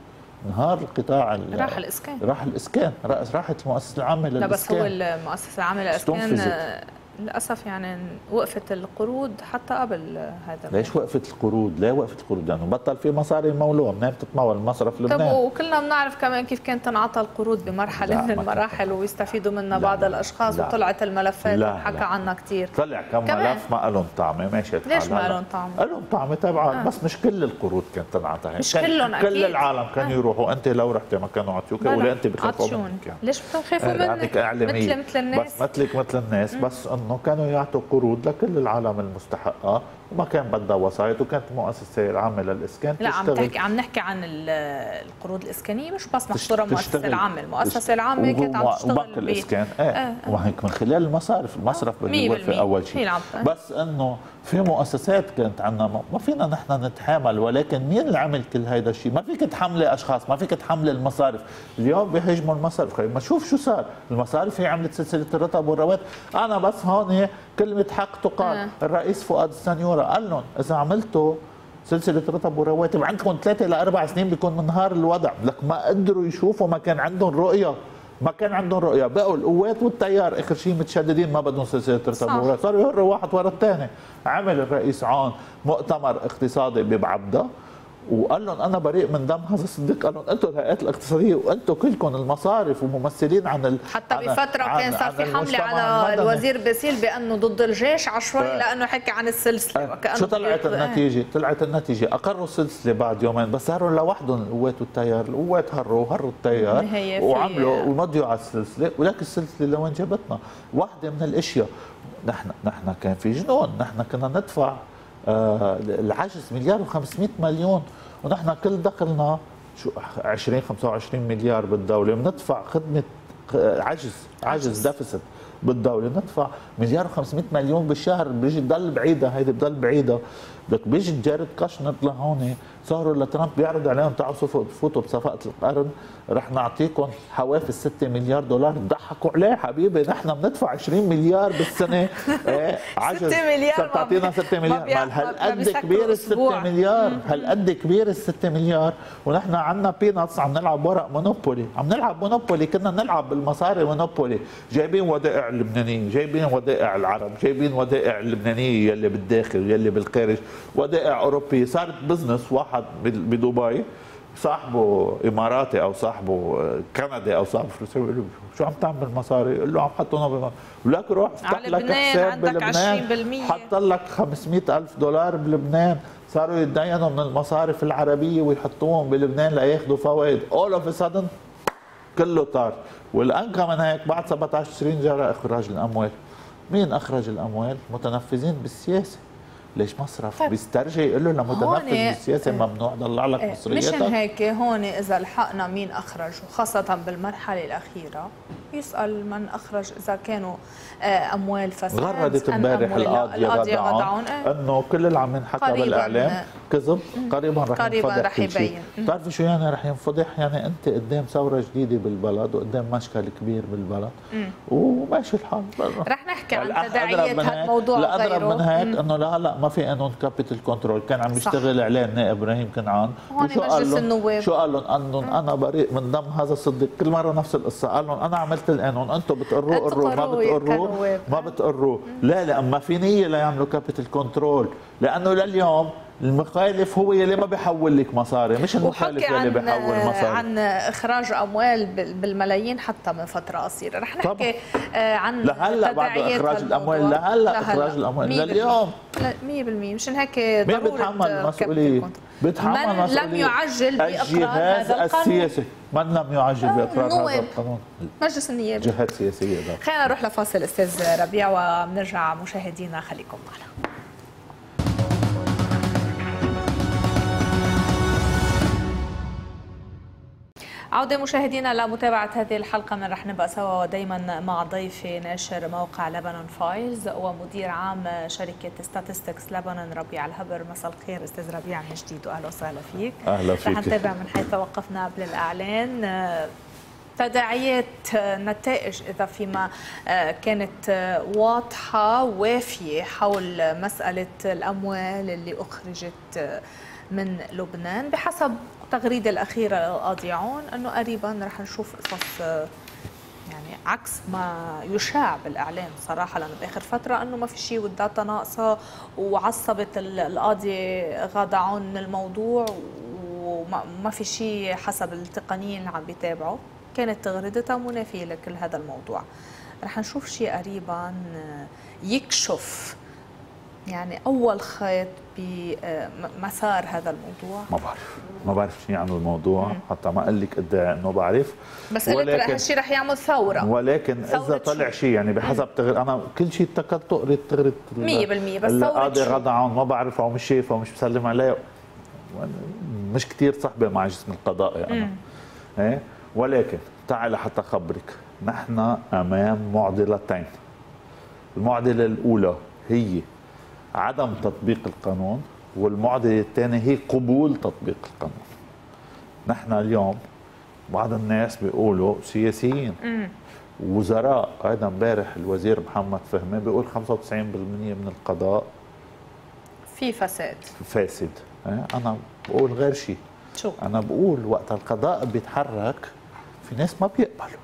انهار القطاع راح الاسكان، راحت المؤسسه العامه للاسكان. لا بس هو المؤسسه العامه للاسكان للاسف يعني وقفت القروض حتى قبل هذا. ليش وقفت القروض؟ ليه وقفت القروض؟ لانه بطل في مصاري مملوءه، منين بتتمول مصرف لبنان؟ طب وكلنا بنعرف كمان كيف كانت تنعطى القروض بمرحله من المراحل ويستفيدوا منها بعض الاشخاص، وطلعت الملفات وحكى عنها كثير. طلع كم ملف ما لهم طعمه، ماشي الحال. ليش ما لهم طعمه؟ لهم طعمه طبعا، بس مش كل القروض كانت تنعطى هيك، مش كلهم اكيد. كل العالم كانوا يروحوا، انت لو رحتي ما كانوا عطيوك، ولا انت بخافوا منك يعني. ليش بتخافوا منك؟ مثل الناس، بس مثل الناس، بس انه كانوا يعطوا قروض لكل العالم المستحقه، وما كان بدها وسايط، وكانت المؤسسه العامه للاسكان لا عم نحكي عن القروض الاسكانيه، مش بس محصوره المؤسسه العامه، المؤسسه العامه كانت عم تشتغل وبنك الاسكان وهيك من خلال المصرف بالغرفه اول شيء. بس انه في مؤسسات كانت عندنا ما فينا نحن نتحامل، ولكن مين اللي عمل كل هيدا الشيء؟ ما فيك تحملي اشخاص، ما فيك تحملي المصارف. اليوم بيهاجموا المصارف، ما شوف شو صار، المصارف هي عملت سلسله الرطب والرواتب. انا بس هون كلمه حق تقال. الرئيس فؤاد السنيوره قال لهم اذا عملتوا سلسله رطب ورواتب عندكم 3 ل 4 سنين بيكون منهار الوضع، لك ما قدروا يشوفوا، ما كان عندهم رؤيه، بقوا القوات والتيار اخر شيء متشددين، ما بدهم سلسله رطب ورواتب، صاروا يهروا واحد ورا الثاني. عمل الرئيس عون مؤتمر اقتصادي ببعبده وقال لهم انا بريء من دم هذا الصديق. قال لهم انتم الهيئات الاقتصاديه وانتم كلكم المصارف وممثلين عن حتى بفتره كان صار في حمله على الوزير باسيل بانه ضد الجيش عشوائي لانه حكى عن السلسله، وكانه شو طلعت النتيجه؟ طلعت النتيجه اقروا السلسله بعد يومين، بس صاروا لوحدهم القوات والتيار، القوات هروا التيار وعملوا ومضيوا على السلسله، ولكن السلسله لوين جابتنا؟ واحده من الاشياء نحن كان في جنون، نحن كنا ندفع العجز مليار و500 مليون، ونحن كل دخلنا شو 20 25 مليار بالدوله، بندفع خدمه عجز ديفيسيت بالدوله، ندفع مليار و500 مليون بالشهر. بيجي تضل بعيده، هيدي بضل بعيده. بدك بيجي تجارة قشنط لهون، صاروا لترامب بيعرض عليهم تعالوا فوتوا بصفقه القرن، رح نعطيكم حوافز 6 مليار دولار. ضحكوا عليه حبيبي، نحن بندفع 20 مليار بالسنه عجز، 6 مليار تعطينا 6 مليار. هالقد كبير ال 6 مليار، هالقد كبير ال 6 مليار، ونحن عندنا بيناتس عم نلعب ورق مونوبولي، كنا نلعب بالمصاري مونوبولي، جايبين ودائع اللبنانيين، جايبين ودائع العرب، جايبين ودائع اللبنانيه يلي بالداخل يلي بالخارج، ودائع اوروبيه. صارت بزنس واحد بدبي صاحبه اماراتي او صاحبه كندي او صاحبه فرنسي، بيقول له شو عم تعمل بالمصاري؟ يقول له عم حطهم ولك روح افتح لك حساب بلبنان، حط لك 500,000 دولار بلبنان. صاروا يتدينوا من المصارف العربيه ويحطوهم بلبنان لياخذوا فوائد. اول اوف سادن كله طار. والانكى من هيك بعد 17 تشرين جرى اخراج الاموال. مين اخرج الاموال؟ متنفذين بالسياسه. ليش مصرف بيسترجع يقول له لمتنفذ بالسياسه ممنوع ضلع لك مصريتك؟ مشان هيك هون اذا لحقنا مين اخرج، وخاصه بالمرحله الاخيره يسال من اخرج اذا كانوا اموال فساد. غردت امبارح القاضيه غدعون انه كل اللي عم ينحكى بالاعلام كذب، قريبا رح يبين. بتعرفي شو يعني رح ينفضح؟ يعني انت قدام ثوره جديده بالبلد وقدام مشكل كبير بالبلد وماشي الحال. رح نحكي عن تداعيات هالموضوع. الأقرب من هيك انه لا ما في قانون كابيتال كنترول، كان عم يشتغل عليه النائب ابراهيم كنعان. وشو قال لهم؟ شو قال لهم؟ انهم انا بريء من دم هذا الصديق. كل مره نفس القصه، قال لهم انا عملت القانون، انتم بتقروه ما بتقروه. لا ما في نيه ليعملوا كابيتال كنترول، لانه لليوم المخالف هو يلي ما بيحول لك مصاري، مش المخالف يلي بيحول مصاري. عن اخراج اموال بالملايين حتى من فتره قصيره. رح نحكي عن لهلا بعد اخراج الاموال، لهلا اخراج الاموال لليوم 100%. مشان هيك ضروري بيتحمل المسؤوليه، بيتحمل مسؤوليه. لم يعجل باقرار هذا القانون السياسي، من لم يعجل باقرار هذا القانون مجلس النيابه، جهات سياسيه. خلينا نروح لفاصل استاذ ربيع وبنرجع مشاهدينا، خليكم معنا. عودة مشاهدينا لمتابعة هذه الحلقة من رح نبقى سوا، ودايما مع ضيفي ناشر موقع لبنان فايلز ومدير عام شركة ستاتستكس لبنان ربيع الهبر. مساء الخير استاذ ربيع من جديد واهلا وسهلا فيك. اهلا فيك. رح نتابع من حيث توقفنا قبل الاعلان. تداعيات نتائج إذا فيما كانت واضحة وافية حول مسألة الأموال اللي أخرجت من لبنان، بحسب التغريدة الأخيرة للقاضي عون أنه قريبا رح نشوف قصص يعني عكس ما يشاع بالإعلام صراحة، لأنه بآخر فترة أنه ما في شيء والداتا ناقصة، وعصبت القاضي غادة عون من الموضوع وما في شيء حسب التقنيين اللي عم بيتابعوا. كانت تغريدتها منافية لكل هذا الموضوع. رح نشوف شيء قريبا يكشف يعني أول خيط بمسار هذا الموضوع. ما بعرف شيء عن الموضوع، حتى ما قال لك ادعي انه بعرف، بس قلت هالشيء رح يعمل ثورة. ولكن اذا طلع شيء يعني بحسب انا كل شيء اتكلت قريت تغريد 100%، بس القاضي غادة عون ما بعرفها ومش شايفها ومش مسلم عليها، مش كثير صحبه مع جسم القضائي انا. ايه ولكن تعال حتى خبرك، نحن امام معضلتين. المعضله الاولى هي عدم تطبيق القانون، والمعضله الثانيه هي قبول تطبيق القانون. نحن اليوم بعض الناس بيقولوا سياسيين وزراء، هذا امبارح الوزير محمد فهمي بيقول 95% من القضاء في فساد فاسد. انا بقول غير شيء. شو؟ انا بقول وقت القضاء بيتحرك في ناس ما بيقبلوا.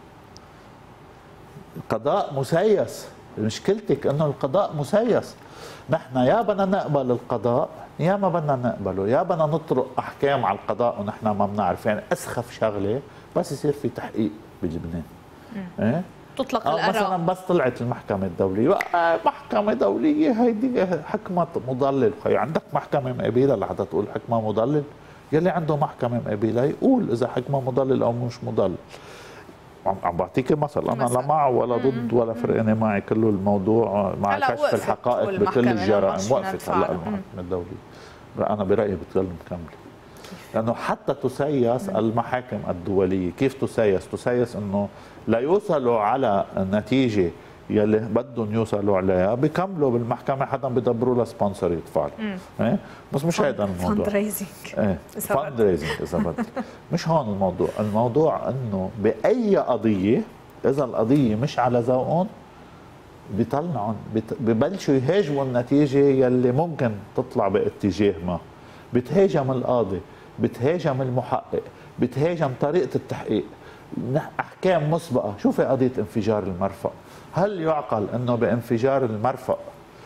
القضاء مسيس، مشكلتك انه القضاء مسيس. نحن يا بدنا نقبل القضاء يا ما بدنا نقبله، يا بدنا نطرق احكام على القضاء ونحن ما بنعرف. يعني اسخف شغله بس يصير في تحقيق بلبنان. ايه تطلق الآراء. مثلا بس طلعت المحكمة الدولية، محكمة دولية هيدي حكمة مضلل. عندك محكمة مقابلة لحتى تقول حكمة مضلل؟ يلي عنده محكمة مقابلة يقول إذا حكمة مضلل أو مش مضلل. عم بعطيك مثل، أنا لا مع ولا ضد ولا فرقانة معي، كله الموضوع مع كشف الحقائق بكل الجرائم. وقفت هلا المحكمة الدولية، أنا برأيي بتضل مكملة، لأنه حتى تسيس المحاكم الدولية. كيف تسيس؟ تسيس أنه لا يوصلوا على النتيجة يلي بدهم يوصلوا عليها، بيكملوا بالمحكمة حتى بيدبروا لها سبونسر يدفع له. بس مش هيدا الموضوع. فند ريزنج. فند ريزنج إذا بدك. مش هون الموضوع، الموضوع أنه بأي قضية إذا القضية مش على ذوقهم بيطلعون ببلشوا يهاجموا النتيجة يلي ممكن تطلع باتجاه ما. بتهاجم القاضي، بتهاجم المحقق، بتهاجم طريقة التحقيق، أحكام مسبقة. شوفي قضية انفجار المرفأ، هل يعقل أنه بانفجار المرفأ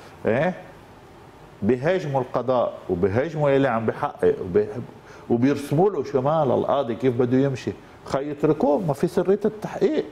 بيهاجموا القضاء وبيهاجموا يلي عم بحقق وبيرسموا له شمال القاضي كيف بده يمشي؟ يتركوه، ما في سرية التحقيق.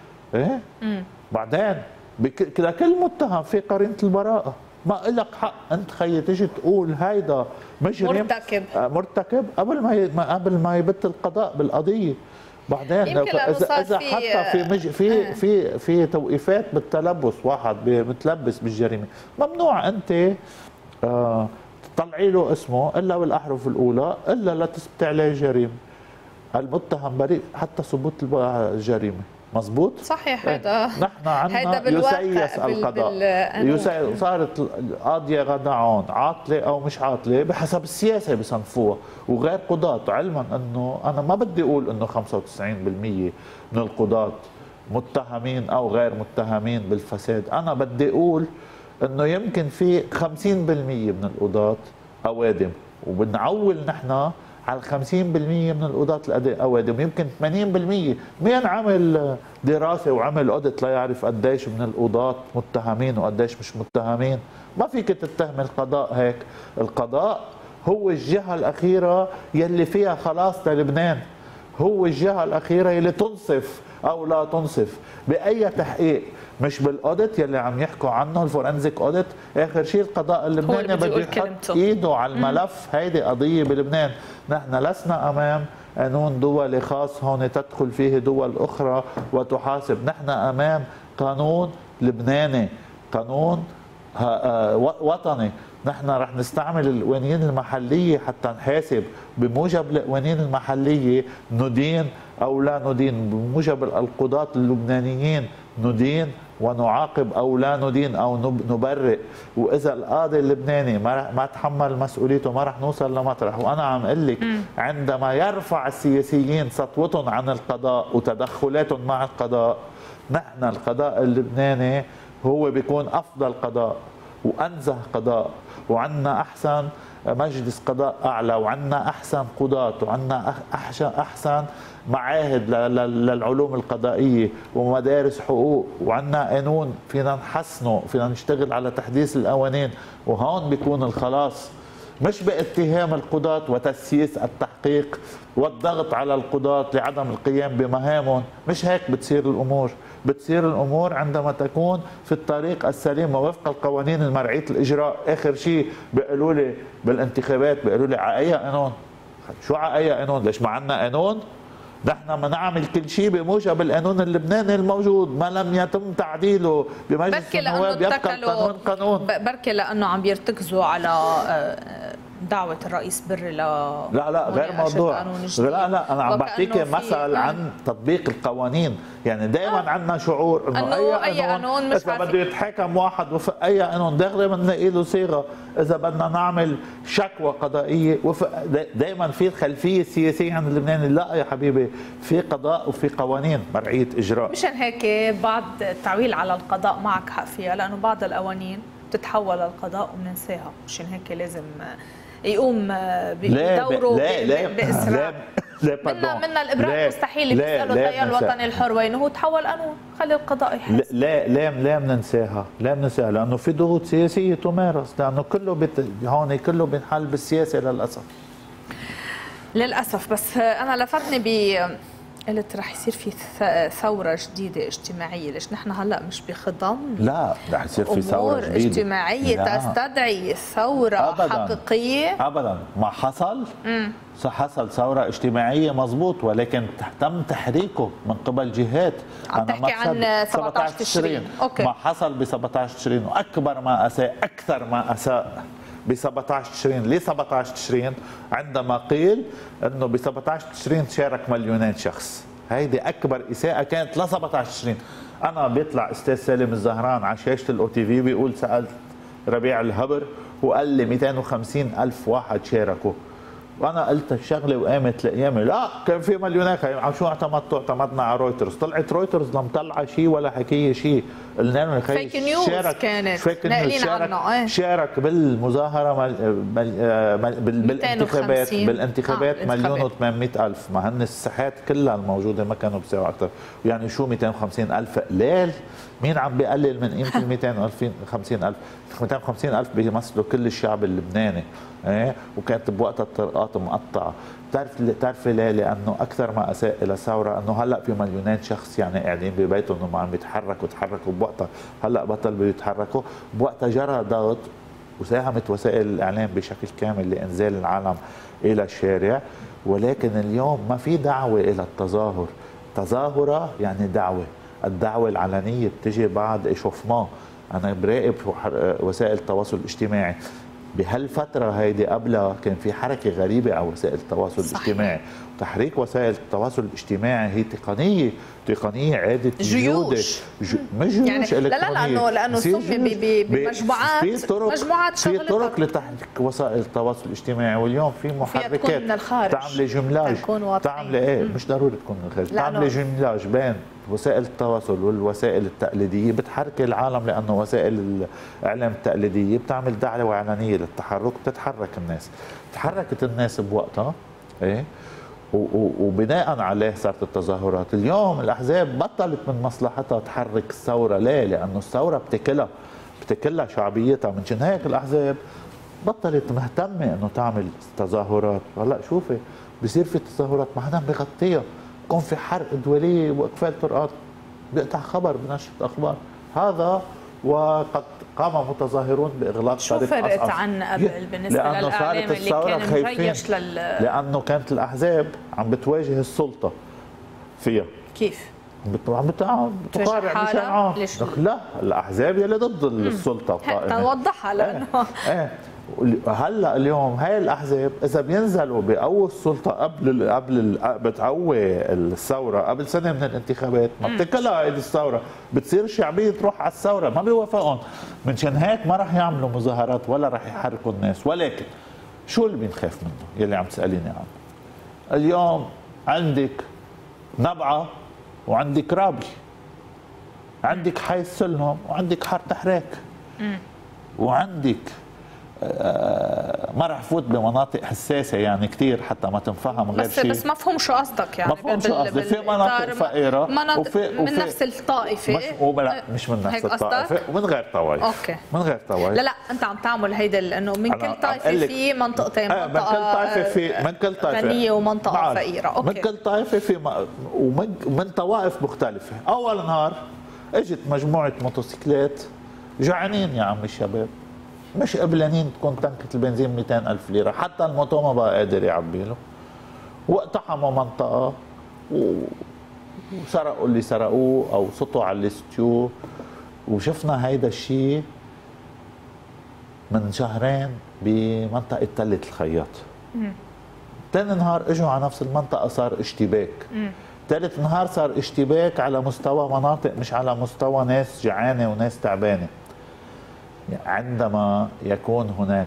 بعدين لكل متهم في قرينة البراءة. ما إلك حق انت خيي تيجي تقول هيدا مجرم مرتكب قبل ما يبت القضاء بالقضيه. بعدين اذا حتى في توقيفات بالتلبس، واحد متلبس بالجريمه ممنوع انت تطلعي له اسمه الا بالاحرف الاولى الا لا تثبت عليه جريمه. المتهم بريء حتى ثبوت الجريمه. مزبوط؟ صحيح. هذا نحن عندنا يسيس القضاء. صارت القاضية غادة عون عاطلة أو مش عاطلة بحسب السياسة بصنفوها، وغير قضاة. علما أنه أنا ما بدي أقول أنه 95% من القضاة متهمين أو غير متهمين بالفساد، أنا بدي أقول أنه يمكن في 50% من القضاة أوادم، وبنعول نحن على 50% من القضاة الأوادم، يمكن 80%. مين عمل دراسة وعمل أوديت ليعرف قديش من القضاة متهمين وقديش مش متهمين؟ ما فيك تتهم القضاء هيك. القضاء هو الجهة الأخيرة يلي فيها خلاص للبنان، هو الجهة الأخيرة يلي تنصف أو لا تنصف بأي تحقيق، مش بالاوديت يلي عم يحكوا عنه الفورنزيك اوديت. اخر شيء القضاء اللبناني بده يحط ايده على الملف. هيدي قضيه بلبنان. نحن لسنا امام قانون دولي خاص هون تدخل فيه دول اخرى وتحاسب. نحن امام قانون لبناني، قانون وطني. نحن رح نستعمل القوانين المحليه حتى نحاسب. بموجب القوانين المحليه ندين او لا ندين، بموجب القضاة اللبنانيين ندين ونعاقب او لا ندين او نبرئ، واذا القاضي اللبناني ما تحمل مسؤوليته ما رح نوصل لمطرح. وانا عم اقول لك عندما يرفع السياسيين سطوتهم عن القضاء وتدخلاتهم مع القضاء، نحن القضاء اللبناني هو بيكون افضل قضاء وانزه قضاء، وعندنا احسن مجلس قضاء اعلى، وعندنا احسن قضاة، وعندنا احسن معاهد للعلوم القضائيه ومدارس حقوق، وعندنا قانون فينا نحسنه، فينا نشتغل على تحديث القوانين. وهون بيكون الخلاص، مش باتهام القضاة وتسييس التحقيق والضغط على القضاة لعدم القيام بمهامهم. مش هيك بتصير الامور. بتصير الامور عندما تكون في الطريق السليم ووفق القوانين المرعيه الاجراء. اخر شيء بيقولوا لي بالانتخابات، بيقولوا لي على اي قانون؟ شو على اي قانون؟ ليش ما عندنا قانون؟ نحن بنعمل كل شيء بموجب القانون اللبناني الموجود، ما لم يتم تعديله بمجلس النواب يبقى القانون قانون. بركي لانه عم بيرتكزوا على دعوة الرئيس بري لا غير موضوع. لا انا عم بعطيك مثل عن تطبيق القوانين. يعني دائما عندنا شعور انه اي قانون مش اذا بده يتحاكم واحد وفق اي قانون دغري بنلاقي له صيغه. اذا بدنا نعمل شكوى قضائيه دائما في الخلفيه السياسيه عند اللبناني. لا يا حبيبي، في قضاء وفي قوانين مرعيه اجراء. مشان هيك بعض التعويل على القضاء معك حق فيها، لانه بعض القوانين بتتحول للقضاء وبننساها. مشان هيك لازم يقوم بدوره بإسراع. منا الابراء مستحيل. بيسالوا التيار الوطني الحر وينه؟ هو تحول قانون، خلي القضاء يحاسب. لا بننساها، لانه في ضغوط سياسيه تمارس، لانه كله هون كله بينحل بالسياسه للاسف. بس انا لفتني قلت رح يصير في ثورة جديدة اجتماعية. ليش نحن هلا مش بخضم؟ لا رح يصير في ثورة جديدة اجتماعية تستدعي ثورة حقيقية. ابدا ما حصل. حصل ثورة اجتماعية مظبوط، ولكن تم تحريكه من قبل جهات. عم تحكي عن 17 تشرين. ما حصل ب 17 تشرين، واكبر ما اساء، اكثر ما اساء ب 17 تشرين. ليه 17 تشرين؟ عندما قيل انه ب 17 تشرين شارك مليونين شخص. هيدي اكبر اساءه كانت ل 17 تشرين. انا بيطلع استاذ سالم الزهران على شاشه الاو تي في بيقول سالت ربيع الهبر وقال لي 250 الف واحد شاركوا. وانا قلت الشغله وقامت لقيامي لا كان في مليونات. شو اعتمدتوا؟ اعتمدنا على رويترز. طلعت رويترز لم طلع شيء ولا حكيه شيء. قلنا لهم فيك نيوز كانت فيك نيوز. شارك بالمظاهره بالانتخابات 1,800,000. ما هن الساحات كلها الموجوده ما كانوا بيساووا اكثر. يعني شو 250,000 قليل؟ مين عم بيقلل من قيمه ال 250,000؟ 250,000 بيمثلوا كل الشعب اللبناني. وكانت بوقتها الطرقات مقطعه. بتعرفي ليه؟ لانه اكثر ما اساء الى الثوره انه هلا في مليونين شخص يعني قاعدين ببيتهم وما عم يتحركوا. بوقتها هلا بطل بيتحركوا. بوقتها جرى ضغط وساهمت وسائل الاعلام بشكل كامل لانزال العالم الى الشارع. ولكن اليوم ما في دعوه الى التظاهر. تظاهره يعني دعوه. الدعوه العلنيه بتجي بعد اشوفمان. انا براقب وسائل التواصل الاجتماعي بهالفترة هيدي. قبلها كان في حركة غريبة على وسائل التواصل الاجتماعي. تحريك وسائل التواصل الاجتماعي هي تقنية عادة جيوش. مش جيوش يعني إلكترونية. لأنه سمي بمجموعات. في طرق لتحريك وسائل التواصل الاجتماعي. واليوم في محركات تعمل جملاج. تعمل مش ضروري تكون من الخارج. تعمل جملاج بين وسائل التواصل والوسائل التقليدية. بتحرك العالم لأنه وسائل الإعلام التقليدية بتعمل دعوة إعلانية للتحرك. بتتحرك الناس. تحركت الناس بوقتها وبناء عليه صارت التظاهرات. اليوم الأحزاب بطلت من مصلحتها تحرك الثورة. ليه؟ لأنه الثورة بتكلها شعبيتها. من هيك الأحزاب بطلت مهتمة إنه تعمل تظاهرات. هلا شوفي بصير في تظاهرات ما حدا بيغطيها. يكون في حرق دولي واقفال طرقات بيقطع خبر بنشرة اخبار. هذا وقد قام متظاهرون باغلاق شو فرقت عن قبل بالنسبه للاعلام اللي كان مريش لانه كانت الاحزاب عم بتواجه السلطه فيها. كيف؟ عم تقارع بشارعها. لا الاحزاب يلي ضد السلطه القائمه. توضحها لانه هلا اليوم هاي الاحزاب اذا بينزلوا بقووا السلطه بتقوي الثوره قبل سنه من الانتخابات، ما بتكلها هيدي الثوره، بتصير الشعبيه تروح على الثوره، ما بيوافقون. منشان هيك ما راح يعملوا مظاهرات ولا راح يحركوا الناس. ولكن شو اللي بنخاف منه يلي عم تساليني عنه؟ اليوم عندك نبعه وعندك رابي، عندك حي السلم وعندك حاره حراك، وعندك ما رح فوت بمناطق حساسه يعني كثير حتى ما تنفهم غير شيء. بس مفهوم شو قصدك يعني؟ مفهوم شو قصدي؟ في مناطق فقيره من نفس الطائفه، مش من نفس الطائفه ومن غير طوائف. اوكي، من غير طوائف. لا انت عم تعمل هيدا انه من كل طائفه في منطقتين، من كل طائفه غنيه ومنطقه فقيره. اوكي، من كل طائفه في ومن طوائف مختلفه. اول نهار اجت مجموعه موتوسيكلات جعانين يا عم الشباب، مش قبلانين تكون تنكة البنزين 200,000 ليرة، حتى الموتو ما بقى قادر يعبي له، واقتحموا منطقة وسرقوا اللي سرقوه أو سطوا على اللي ستيوه. وشفنا هيدا الشيء من شهرين بمنطقة تلة الخياط. تاني نهار اجوا على نفس المنطقة صار اشتباك. ثالث نهار صار اشتباك على مستوى مناطق مش على مستوى ناس جعانة وناس تعبانة. عندما يكون هناك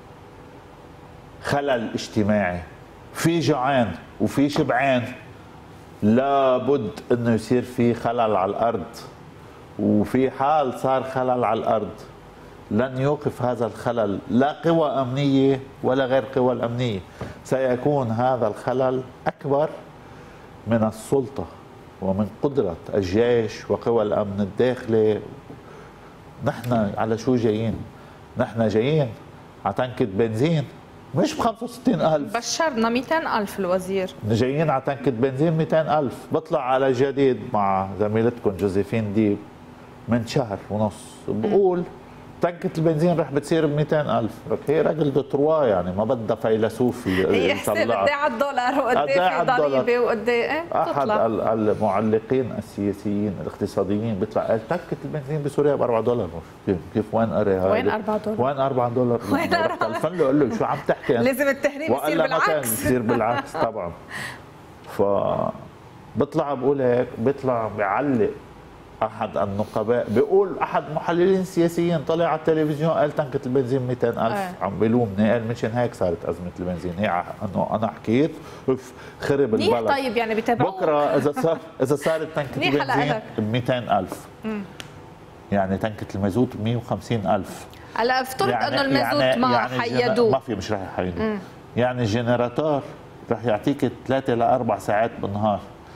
خلل اجتماعي، في جوعان وفي شبعان، لابد انه يصير في خلل على الارض. وفي حال صار خلل على الارض لن يوقف هذا الخلل لا قوى امنيه ولا غير قوى الامنيه، سيكون هذا الخلل اكبر من السلطه ومن قدره الجيش وقوى الامن الداخلي. نحن على شو جايين؟ نحن جايين على تنكة بنزين مش ب 65,000. بشرنا 200,000 الوزير. جايين على تنكة بنزين 200,000. بطلع على جديد مع زميلتكم جوزيفين ديب من شهر ونص بقول تنكة البنزين رح بتصير ب 200,000. هي راجل دتروا يعني ما بدها فيلسوف يحسب قد ايه على الدولار وقد ايه في ضريبه وقد ايه احد المعلقين السياسيين الاقتصاديين بيطلع قال تنكة البنزين بسوريا ب 4 دولار. كيف وين قري هذا؟ وين 4 دولار؟ وين 4 دولار؟ وين 4 دولار؟ تلفن له قال له شو عم تحكي؟ لازم التهريب يصير بالعكس. يصير بالعكس طبعا. بطلع بقول هيك، بيطلع بيعلق احد النقباء بيقول احد محللين السياسيين طلع على التلفزيون قال تنكة البنزين 200,000. عم بيلومني قال منشان هيك صارت ازمه البنزين، هي انه انا حكيت خرب البلد. طيب يعني بتابعوه بكره اذا صارت تنكة البنزين ب 200,000 يعني تنكة المازوت ب 150,000. هلا افترض انه المازوت ما حيدوه، ما في مش رح يحيدوه. يعني الجنراتور رح يعطيك 3 ل 4 ساعات بالنهار.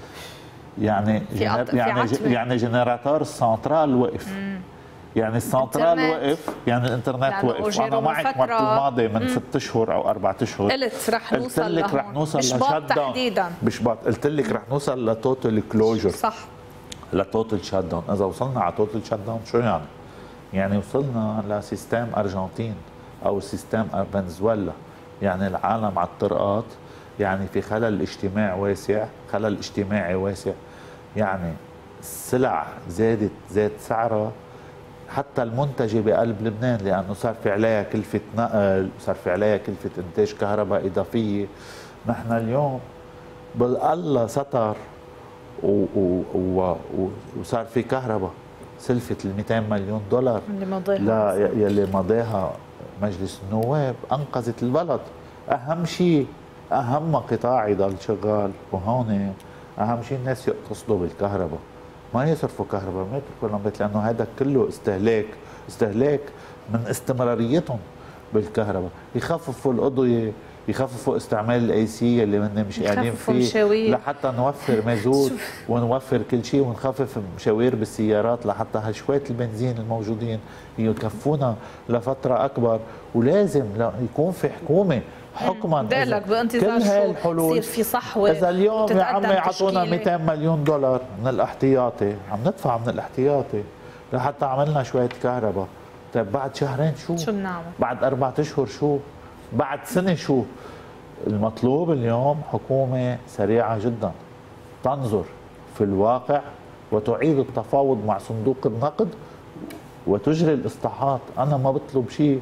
يعني جنراتور السنترال وقف. يعني السنترال وقف، يعني الانترنت يعني وقف. وانا معك مرت الماضي من 6 اشهر او 4 اشهر قلت رح نوصل لك رح نوصل بشباط تحديدا. بشباط قلت لك رح نوصل لتوتال كلوجر. صح، لتوتال شات داون. اذا وصلنا على توتال شات داون شو يعني؟ يعني وصلنا لسيستم ارجنتين او سيستم فنزويلا. يعني العالم على الطرقات، يعني في خلل اجتماعي واسع، خلل اجتماعي واسع. يعني السلع زاد سعرها، حتى المنتجة بقلب لبنان، لأنه صار في عليها كلفة نقل، صار في عليها كلفة إنتاج كهرباء إضافية. نحن اليوم بالله ستر وصار في كهرباء سلفة ال 200 مليون دولار يلي مضاها مجلس النواب أنقذت البلد. أهم شيء، أهم قطاع يضل شغال، وهون أهم شيء الناس يقتصدوا بالكهرباء، ما يصرفوا كهرباء، ما يتركوا البيت، لأنه هذا كله استهلاك من استمراريتهم بالكهرباء. يخففوا الأضوية، يخففوا استعمال الاي سي اللي هن مش قاعدين فيه، لحتى نوفر مازوت ونوفر كل شيء، ونخفف مشاوير بالسيارات لحتى هالشوية البنزين الموجودين يكفونا لفترة أكبر. ولازم يكون في حكومة حكما بانتظار شو يصير في صحوة. إذا اليوم يا عمي يعطونا 200 مليون دولار من الاحتياطي، عم ندفع من الاحتياطي لحتى عملنا شوية كهرباء. طيب بعد شهرين شو بنعمل؟ بعد 4 أشهر شو؟ بعد سنة شو؟ المطلوب اليوم حكومة سريعة جدا تنظر في الواقع وتعيد التفاوض مع صندوق النقد وتجري الإصلاحات. أنا ما بطلب شيء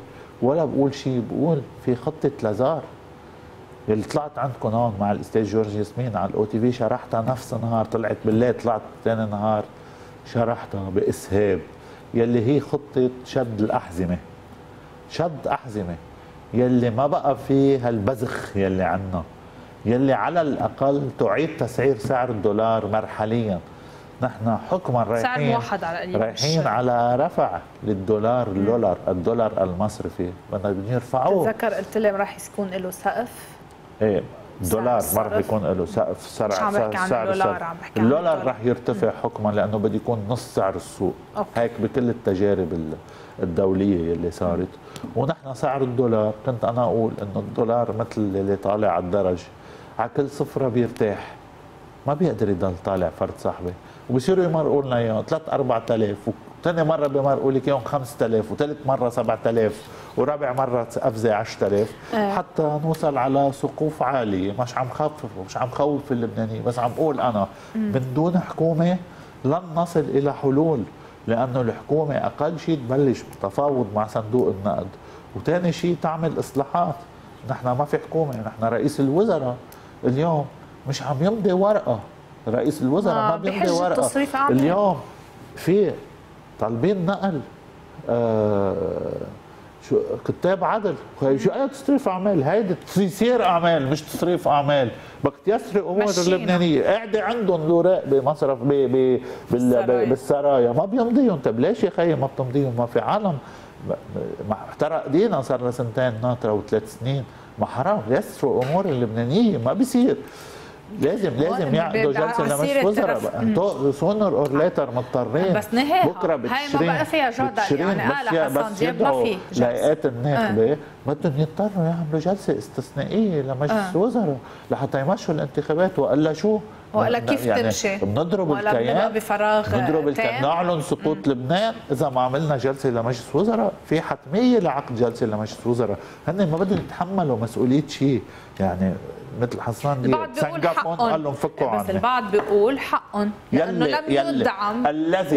ولا بقول شيء، بقول في خطه لازار اللي طلعت عندكم هون مع الاستاذ جورج ياسمين على الاو تي في، شرحتها نفس النهار، طلعت بالليل، طلعت ثاني نهار شرحتها باسهاب، يلي هي خطه شد الاحزمه. شد احزمه يلي ما بقى فيه هالبذخ يلي عنا، يلي على الاقل تعيد تسعير سعر الدولار مرحليا. نحن حكما سعر موحد على رايحين على رفع للدولار، الدولار المصرفي بدنا يرفعوه. تذكر قلت لي راح يكون له سقف. ايه الدولار ما راح يكون له سقف. الدولار راح يرتفع حكما لانه بده يكون نص سعر السوق. هيك بكل التجارب الدوليه اللي صارت. ونحن سعر الدولار كنت انا اقول انه الدولار مثل اللي طالع على الدرج، على كل صفره بيرتاح، ما بيقدر يضل طالع فرد صاحبي، وبصيروا يمرقوا لنا اياه 3 4000، وثاني مره بيمرقوا لك اياهم 5000، وثالث مره 7000، ورابع مره افزع 10000 حتى نوصل على سقوف عاليه. مش عم خفف ومش عم خوف اللبنانيين، بس عم اقول انا من دون حكومه لن نصل الى حلول، لانه الحكومه اقل شيء تبلش تفاوض مع صندوق النقد، وثاني شيء تعمل اصلاحات. نحن ما في حكومه، نحن رئيس الوزراء اليوم مش عم يمضي ورقه، رئيس الوزراء ما بيمضي ورقه اليوم. في طالبين نقل شو كتاب عدل، شو اي تصريف اعمال؟ هيدي تسيير اعمال مش تصريف اعمال، بدك تيسري امور اللبنانيه. قاعده عندهم اوراق بمصرف بالسرايا ما بيمضيهم. طيب ليش يا خيي ما بتمضيهم؟ ما في عالم احترق دينا صار لها سنتين ناطره وثلاث سنين، ما حرام يسروا امور اللبنانيه، ما بيصير. لازم يعقدوا جلسه لمجلس وزراء سونر اور ليتر مضطرين. بس نهاية بكره هاي ما بقى فيها جدل يعني. حسن دياب ما في جلسه. لقيت الناخبه بدهم يضطروا يعملوا جلسه استثنائيه لمجلس وزراء لحتى يمشوا الانتخابات، والا شو؟ ولا كيف يعني تمشي؟ بنضرب الكيان بفراغ، بنضرب الكيان، نعلن سقوط لبنان اذا ما عملنا جلسه لمجلس وزراء. في حتميه لعقد جلسه لمجلس وزراء، هن ما بدهم يتحملوا مسؤوليه شيء. يعني مثل حسان دياب سنقفهم قال لهم فكوا عنه. بس البعض بيقول حقهم لانه لم يدعم.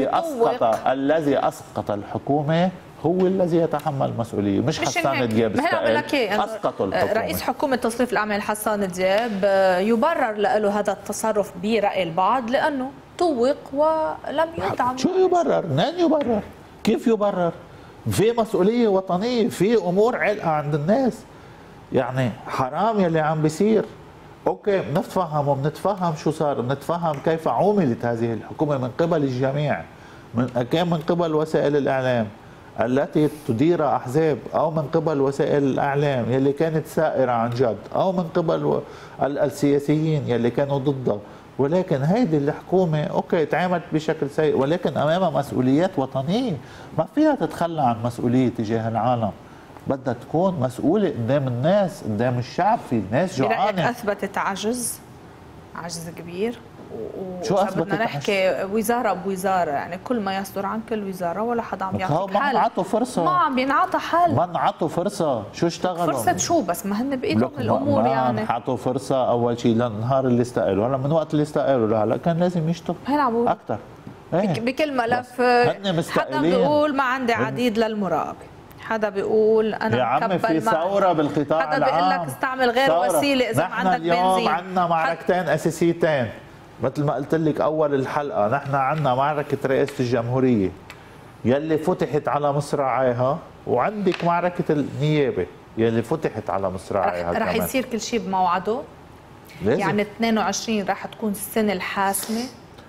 الذي اسقط الحكومه هو الذي يتحمل مسؤوليه، مش حسان دياب اسقطوا الحكومه. رئيس حكومه تصريف الاعمال حسان دياب يبرر له هذا التصرف براي البعض لانه طوق ولم يدعم. شو يبرر؟ منين يبرر؟ كيف يبرر؟ في مسؤوليه وطنيه، في امور علقه عند الناس. يعني حرام يلي عم بيصير. اوكي بنتفهم وبنتفهم شو صار، بنتفهم كيف عوملت هذه الحكومه من قبل الجميع، كان من قبل وسائل الاعلام التي تدير احزاب، او من قبل وسائل الاعلام يلي كانت سائره عن جد، او من قبل السياسيين يلي كانوا ضدها. ولكن هيدي الحكومه اوكي تعاملت بشكل سيء، ولكن امامها مسؤوليات وطنيه، ما فيها تتخلى عن مسؤوليه تجاه العالم. بدها تكون مسؤولة قدام الناس، قدام الشعب. في ناس جوعانة. برأيك أثبتت عجز كبير؟ شو أثبتت؟ بدنا نحكي وزارة بوزارة، يعني كل ما يصدر عن كل وزارة ولا حدا عم يعطي حل. ما انعطوا فرصة، ما عم بينعطى حل، ما انعطوا فرصة. شو اشتغلوا؟ فرصة شو؟ بس ما هن بإيدهم الأمور. يعني ما انعطوا فرصة أول شيء للنهار اللي استقالوا. هلا من وقت اللي استقالوا لهلا كان لازم يشتغلوا أكثر. بكل ملف حدا بيقول ما عندي عديد للمراقبة، حدا بيقول انا يا عمي في ثوره بالقطاع العام، حدا بيقول لك استعمل غير وسيله اذا ما عندك بنزين. نحن اليوم عندنا معركتين اساسيتين مثل ما قلت لك اول الحلقه. نحن عندنا معركه رئاسه الجمهوريه يلي فتحت على مصراعيها، وعندك معركه النيابه يلي فتحت على مصراعيها. رح يصير كل شيء بموعده لازم. يعني 22 رح تكون السنه الحاسمه.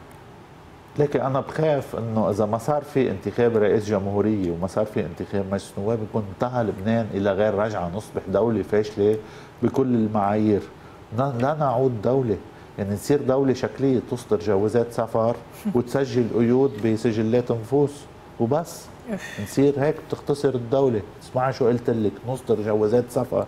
لكن انا بخاف انه اذا ما صار في انتخاب رئيس جمهوريه وما صار في انتخاب مجلس نواب يكون انتهى لبنان الى غير رجعه، نصبح دوله فاشله بكل المعايير. لا نعود دوله، يعني نصير دوله شكليه تصدر جوازات سفر وتسجل قيود بسجلات نفوس وبس. نصير هيك بتختصر الدوله. اسمعي شو قلت لك، نصدر جوازات سفر